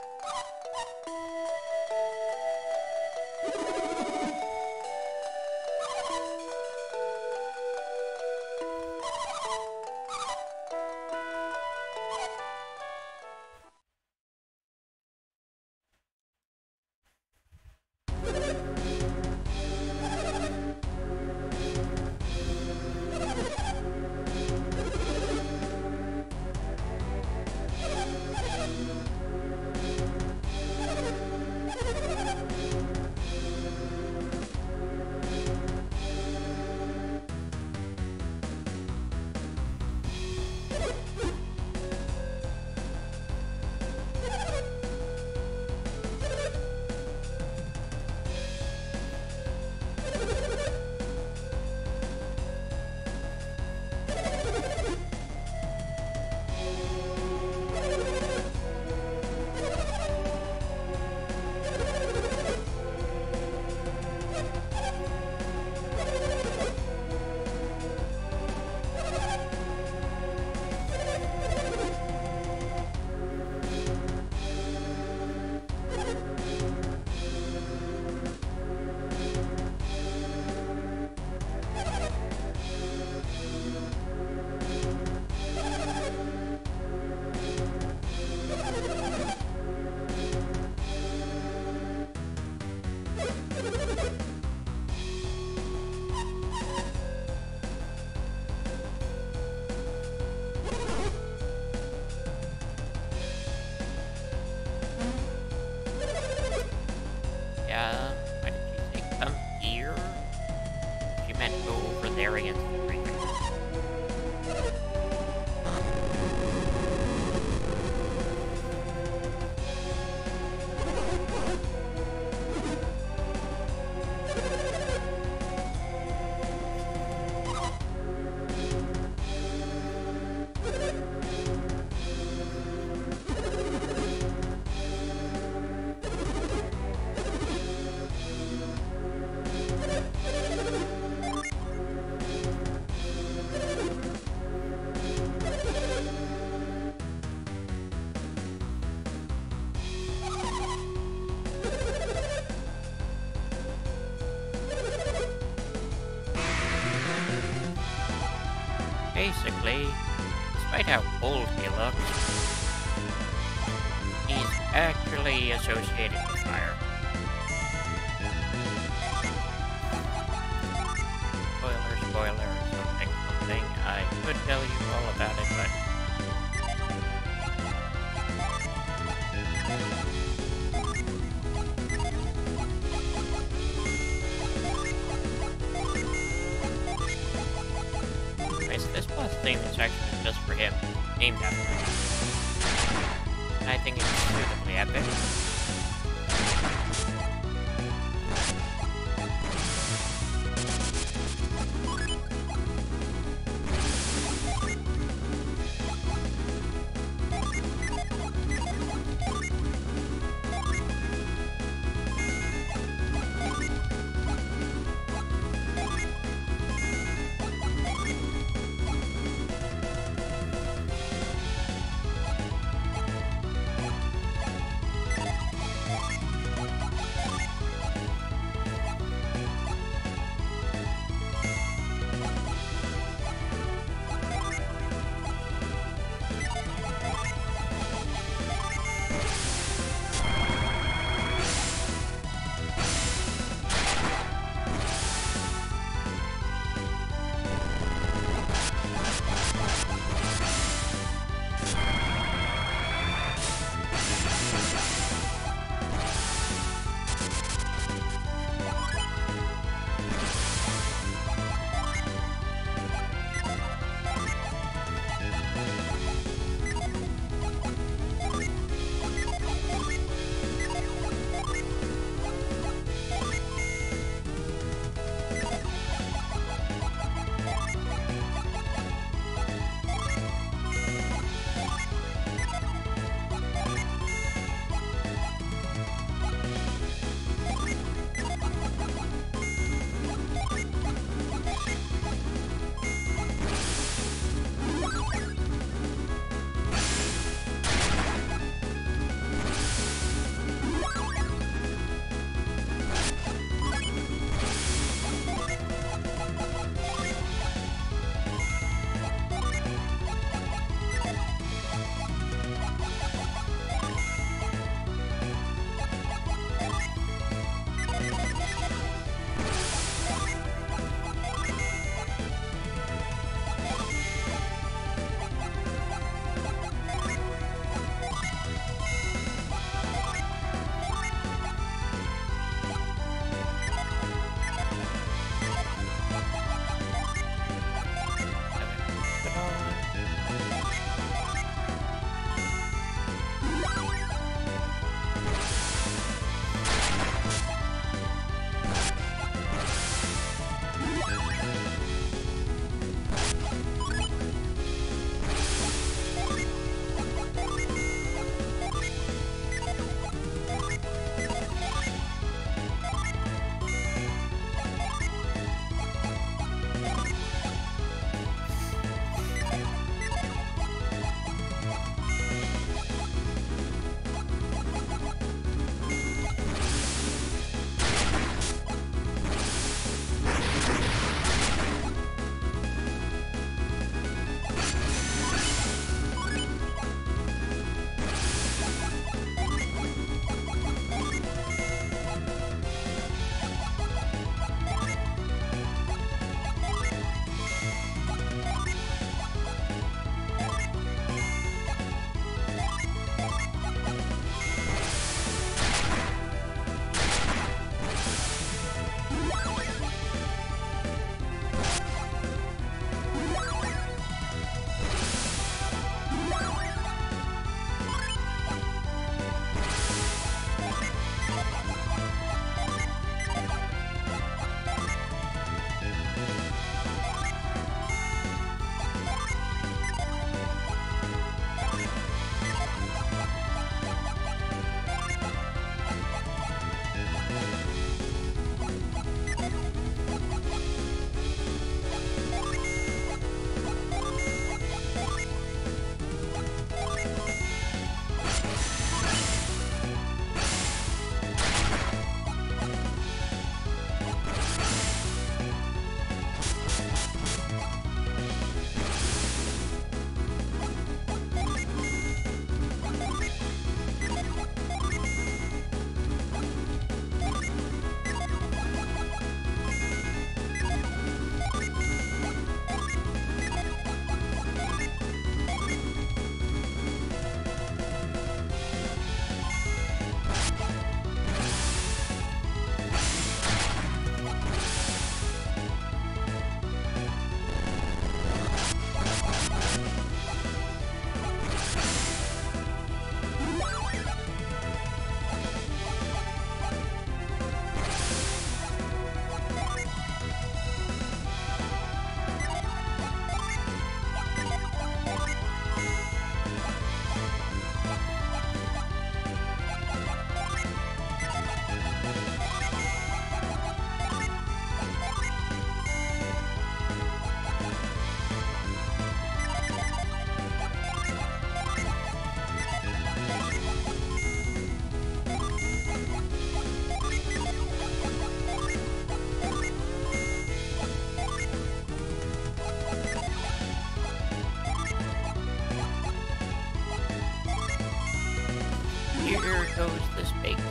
Arians creature. Basically, despite how old he looks, he's actually associated with fire. Spoiler, spoiler, something, something. I could tell you all about it, but... This boss theme is actually just for him, named after him. And I think it's suitably epic.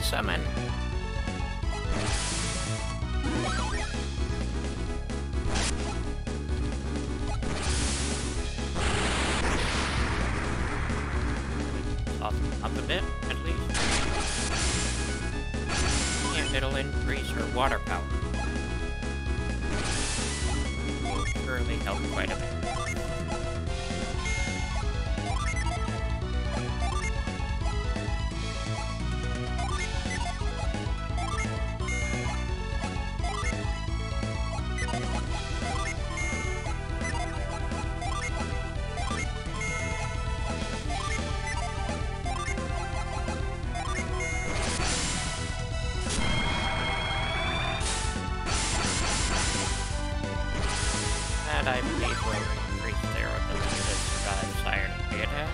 summon. Up a bit, at least. And it'll increase her water power. Will surely help quite a bit. And I believe will increase their ability to survive siren and attacks.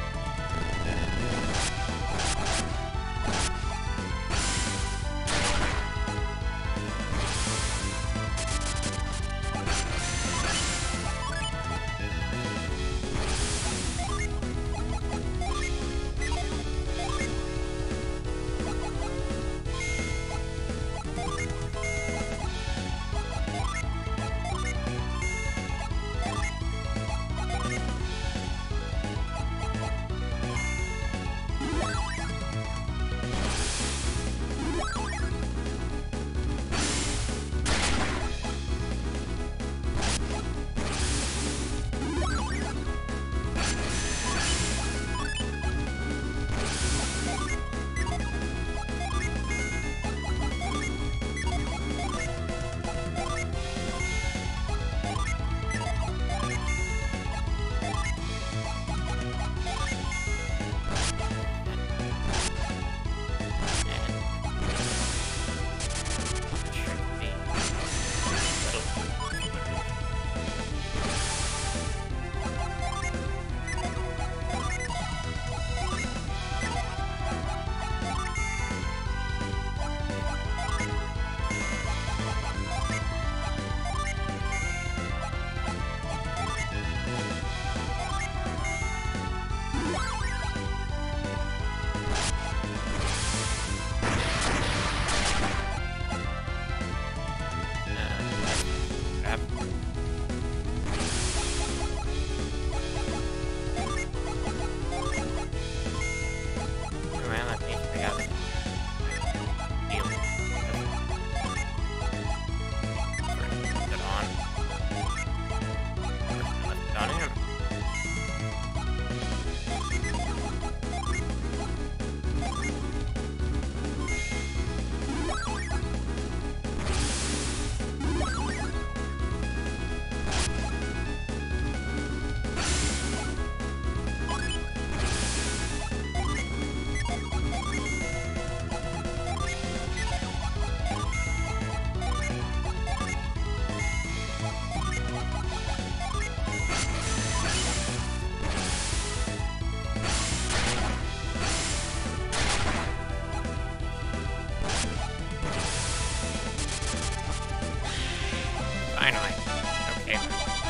Finally. Okay.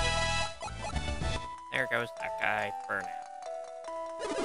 There goes that guy for now.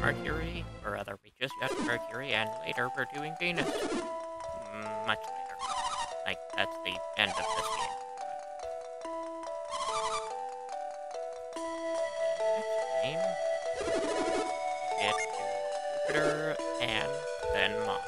Mercury, or rather, we just got Mercury, and later we're doing Venus. Mm, much later. Like, that's the end of this game. Next game, we get Jupiter, and then Mars.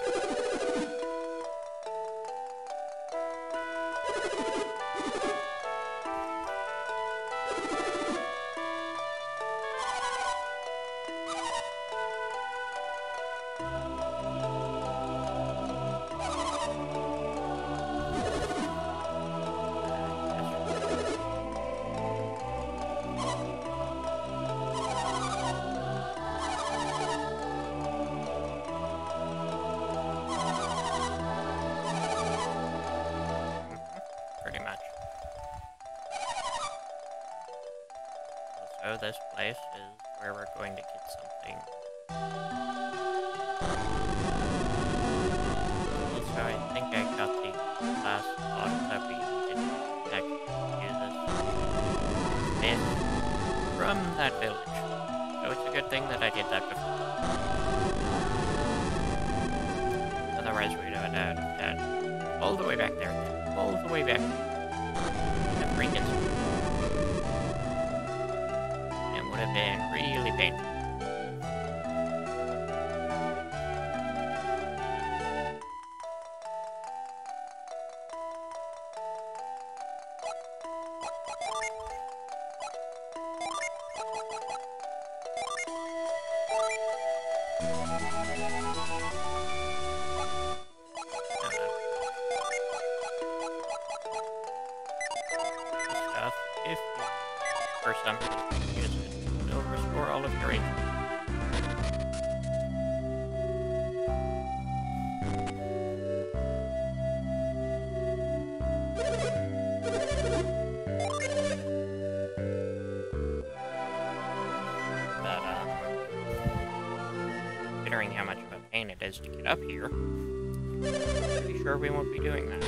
So this place is where we're going to get something. Also, I think I got the last log that we didn't actually use this from that village. So it's a good thing that I did that before. Otherwise we'd have had that all the way back there. All the way back there. The freaking would have been really painful. Stuff, if you, for some reason, use it. Restore all of your aim. But, uh, considering how much of a pain it is to get up here, I'm pretty sure we won't be doing that.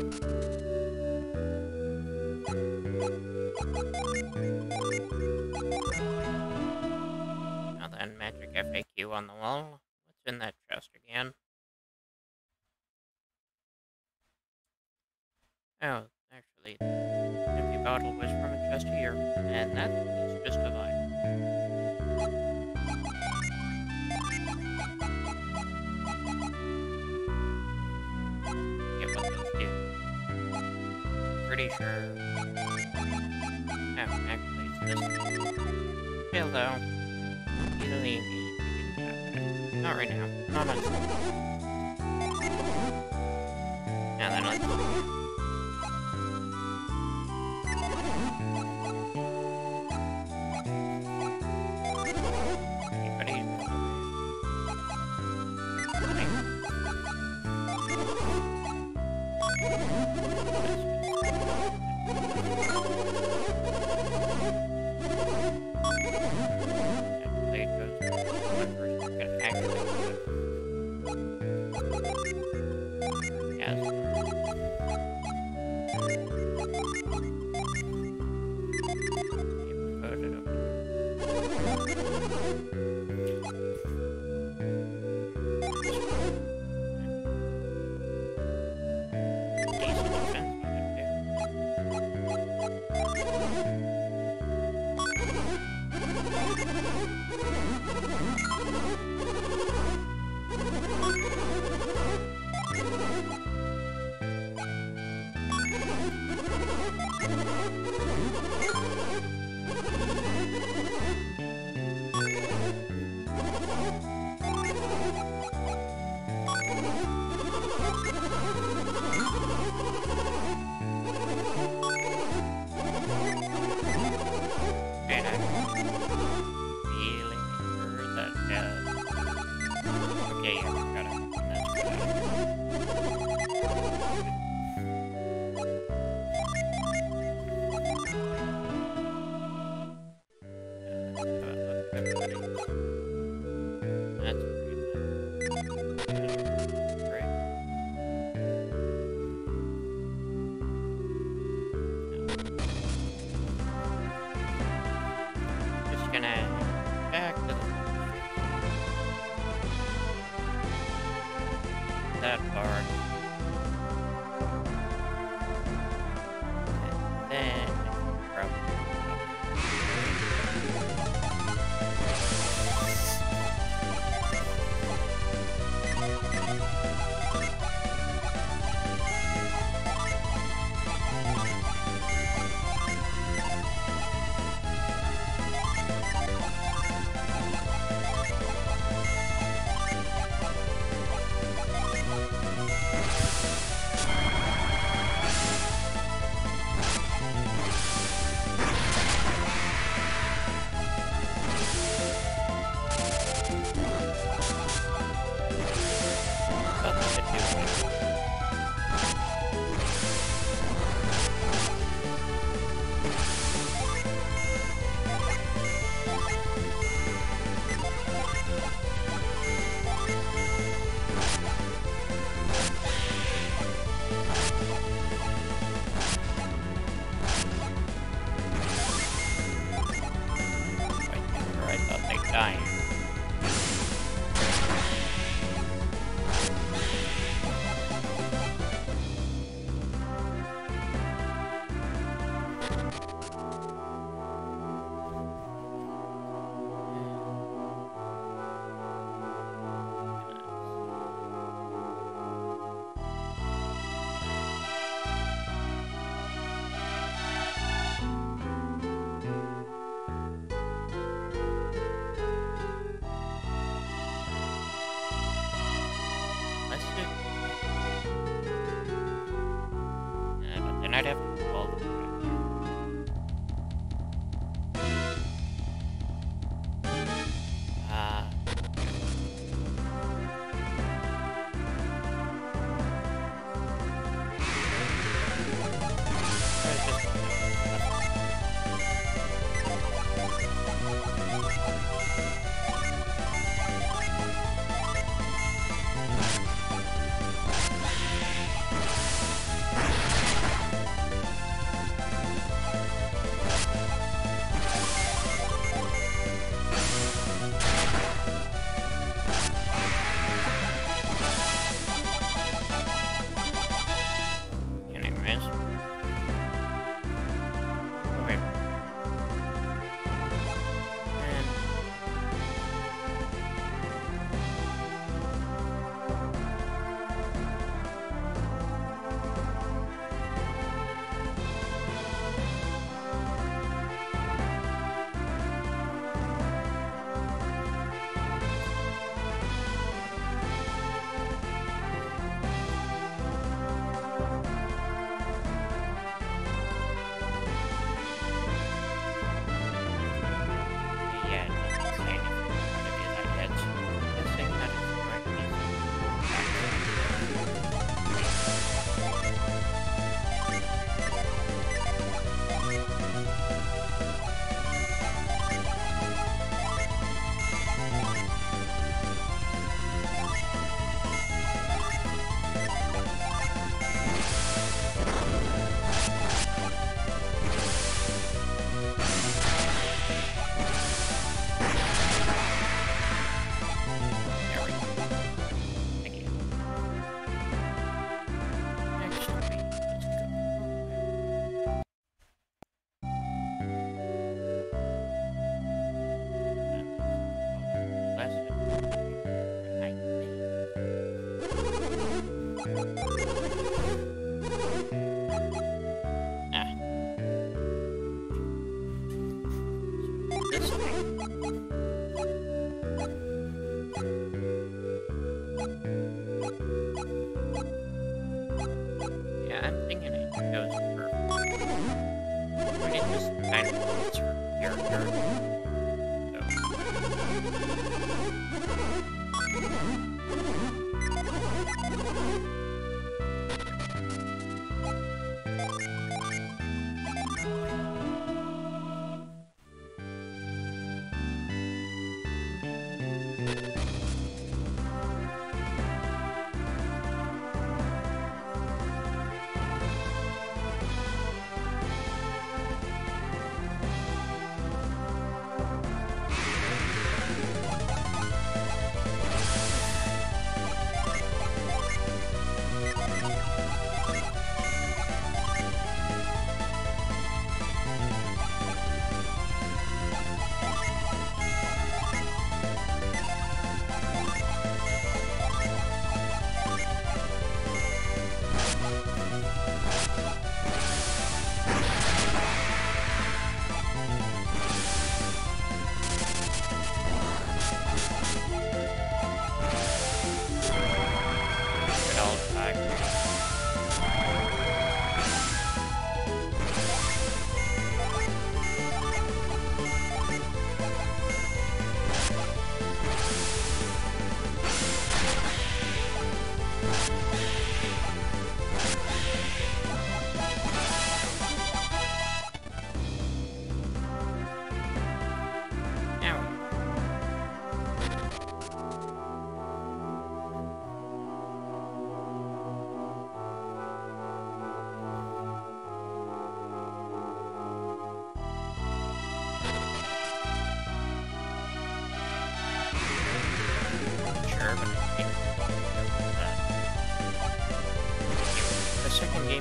And magic F A Q on the wall. What's in that chest again? Oh, actually, the empty bottle was from a chest here, and that is just a lie. Get what those do. Pretty sure. Oh, actually, it's this. Still though. Easily, not right now. Not much. Now then, let's. Anybody? Gonna back to the that far. And then probably.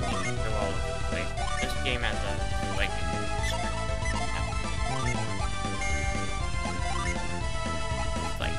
need to go all over the place. This game has a like it's like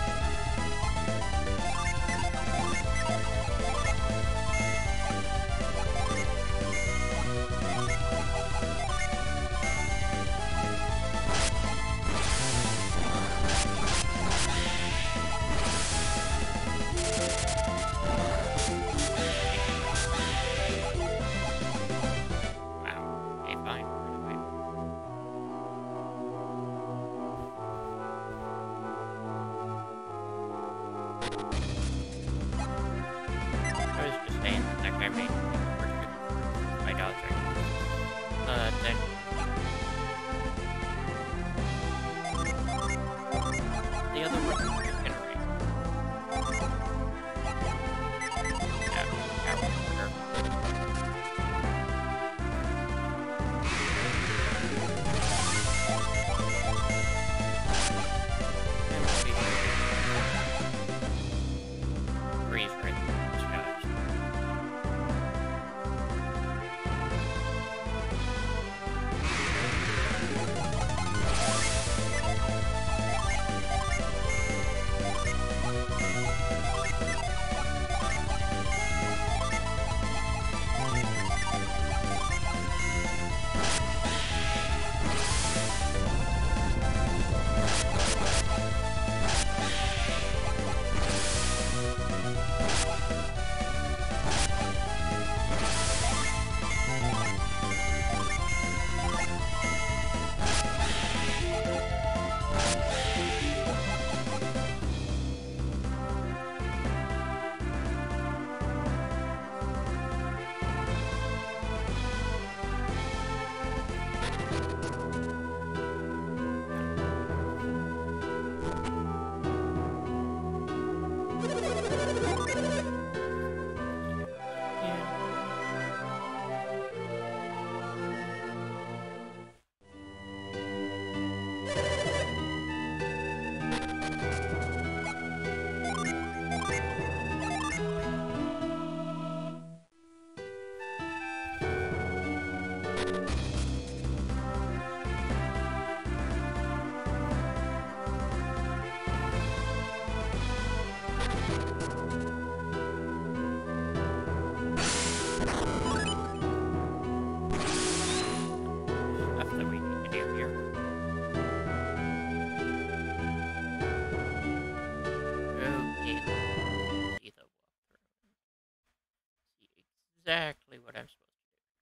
exactly what I'm supposed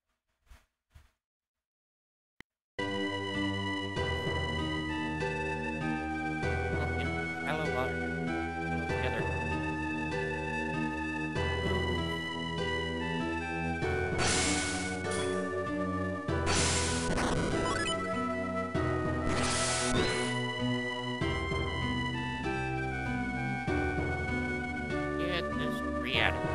to do. Okay, hello, water. Together. Get this tree out of here.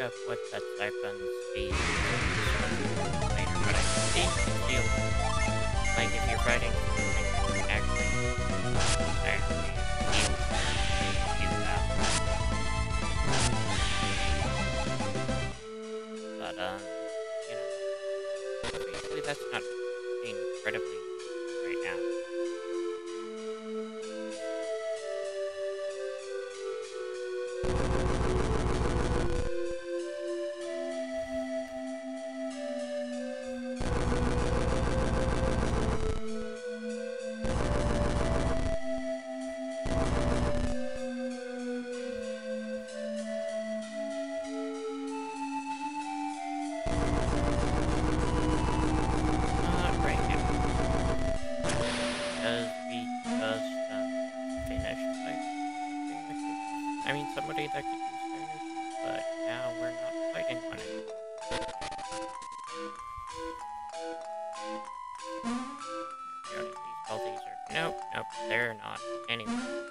of what that siphon speed is later, but I think it feels like if you're fighting something actually actually do that. But um, you know, obviously that's not incredibly right now. Somebody that could use energy, but now we're not fighting on it. These, all these are, nope, nope, they're not anywhere.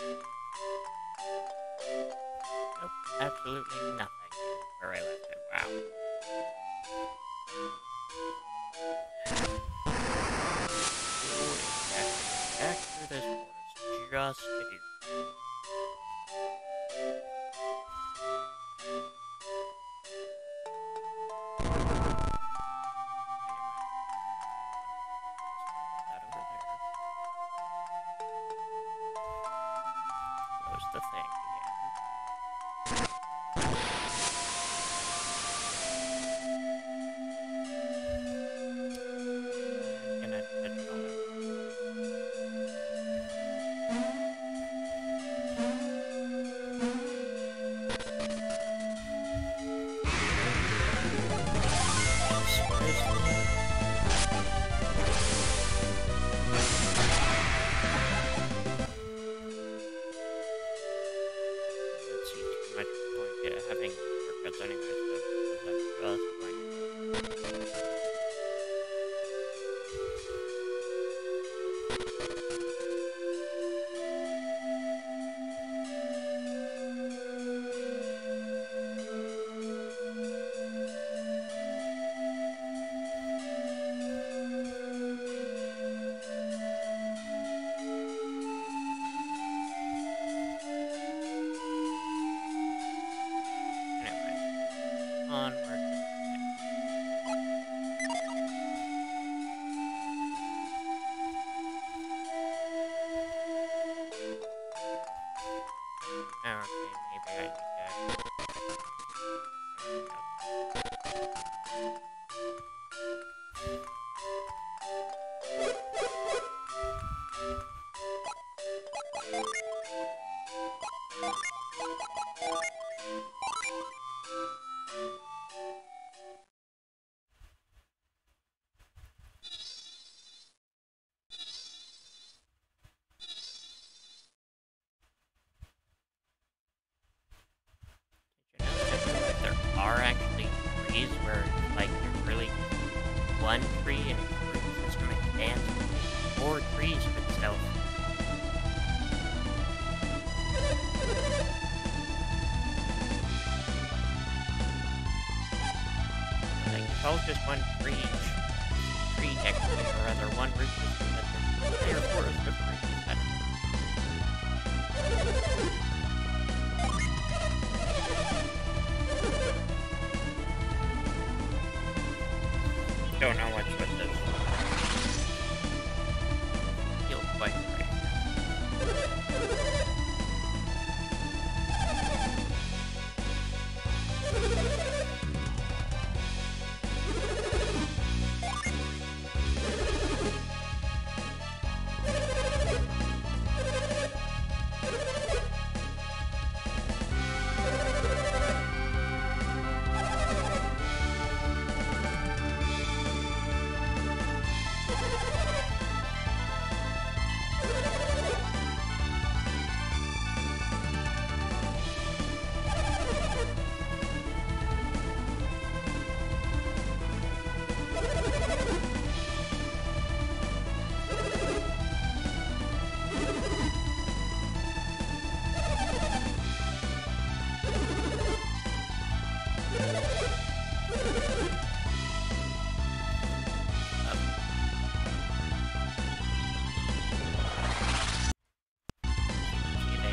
Nope, absolutely nothing where I left it. Wow. Back through this forest, just to do. The thing again. I'm gonna touch on it. Having shortcuts anyway, so I'm just going to... Onward. Okay, maybe I need that. Are actually trees where, like, there's really one tree and its root system expands four trees of itself. Like, it's all just one tree, tree technically, or rather one root system, but there's three or four of the trees that don't know much with this. Feels quite right.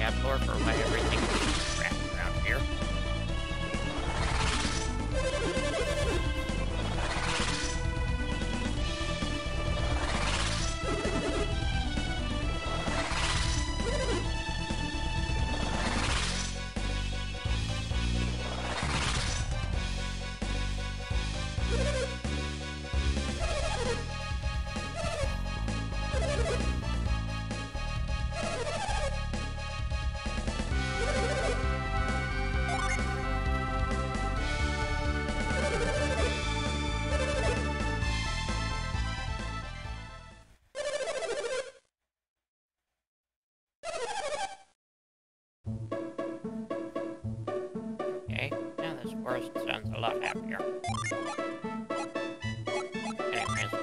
have lore for why everything is crap around here. Okay, now this forest sounds a lot happier. Anyways.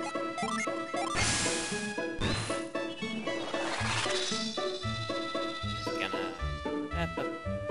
Just gonna wrap up.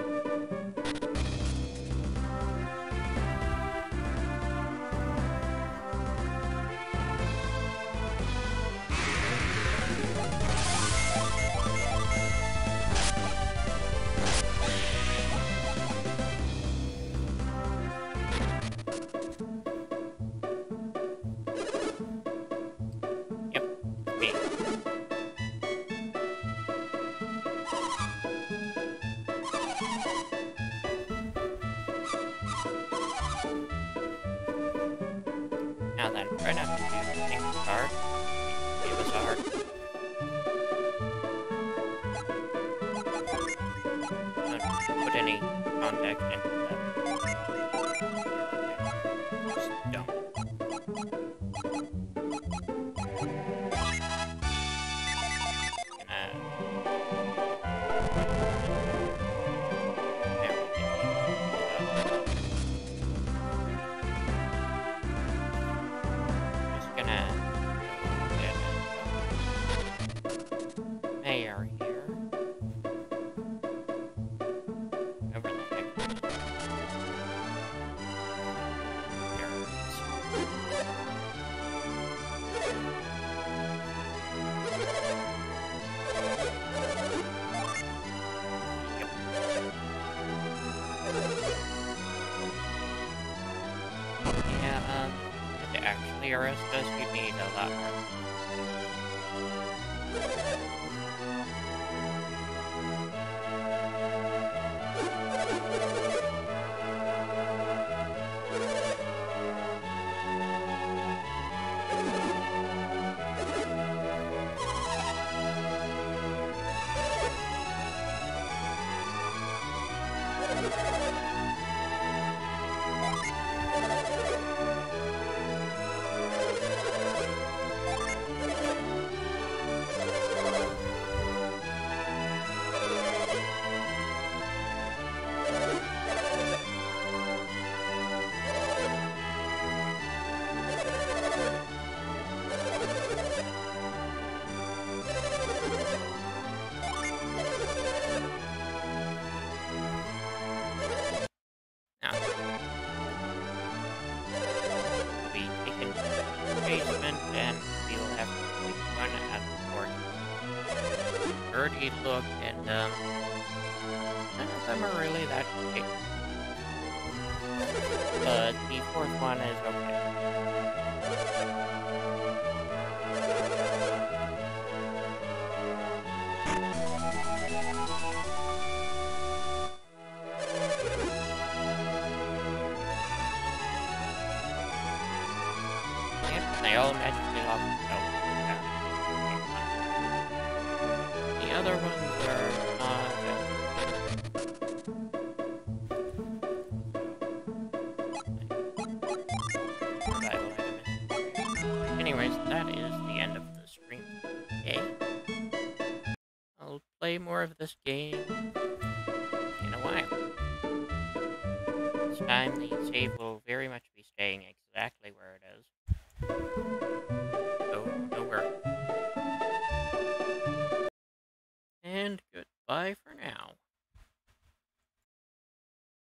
Me. Now then, try not to do things hard. Give us a heart. Don't put any context into that. Just don't. Mayor here. Over the heck is it? There it is. Yep. Yeah, um, to actually arrest us, you'd need a lot more. Basement, and we'll have to take one at the port. Already looked, and um, none of them are really that big. But the fourth one is okay. They all magically lost themselves. Yeah. The other ones are not survival items. Anyways, that is the end of the stream. Okay. I'll play more of this game in a while. This time the save will very much be staying exactly where it is. So, no worries. And goodbye for now.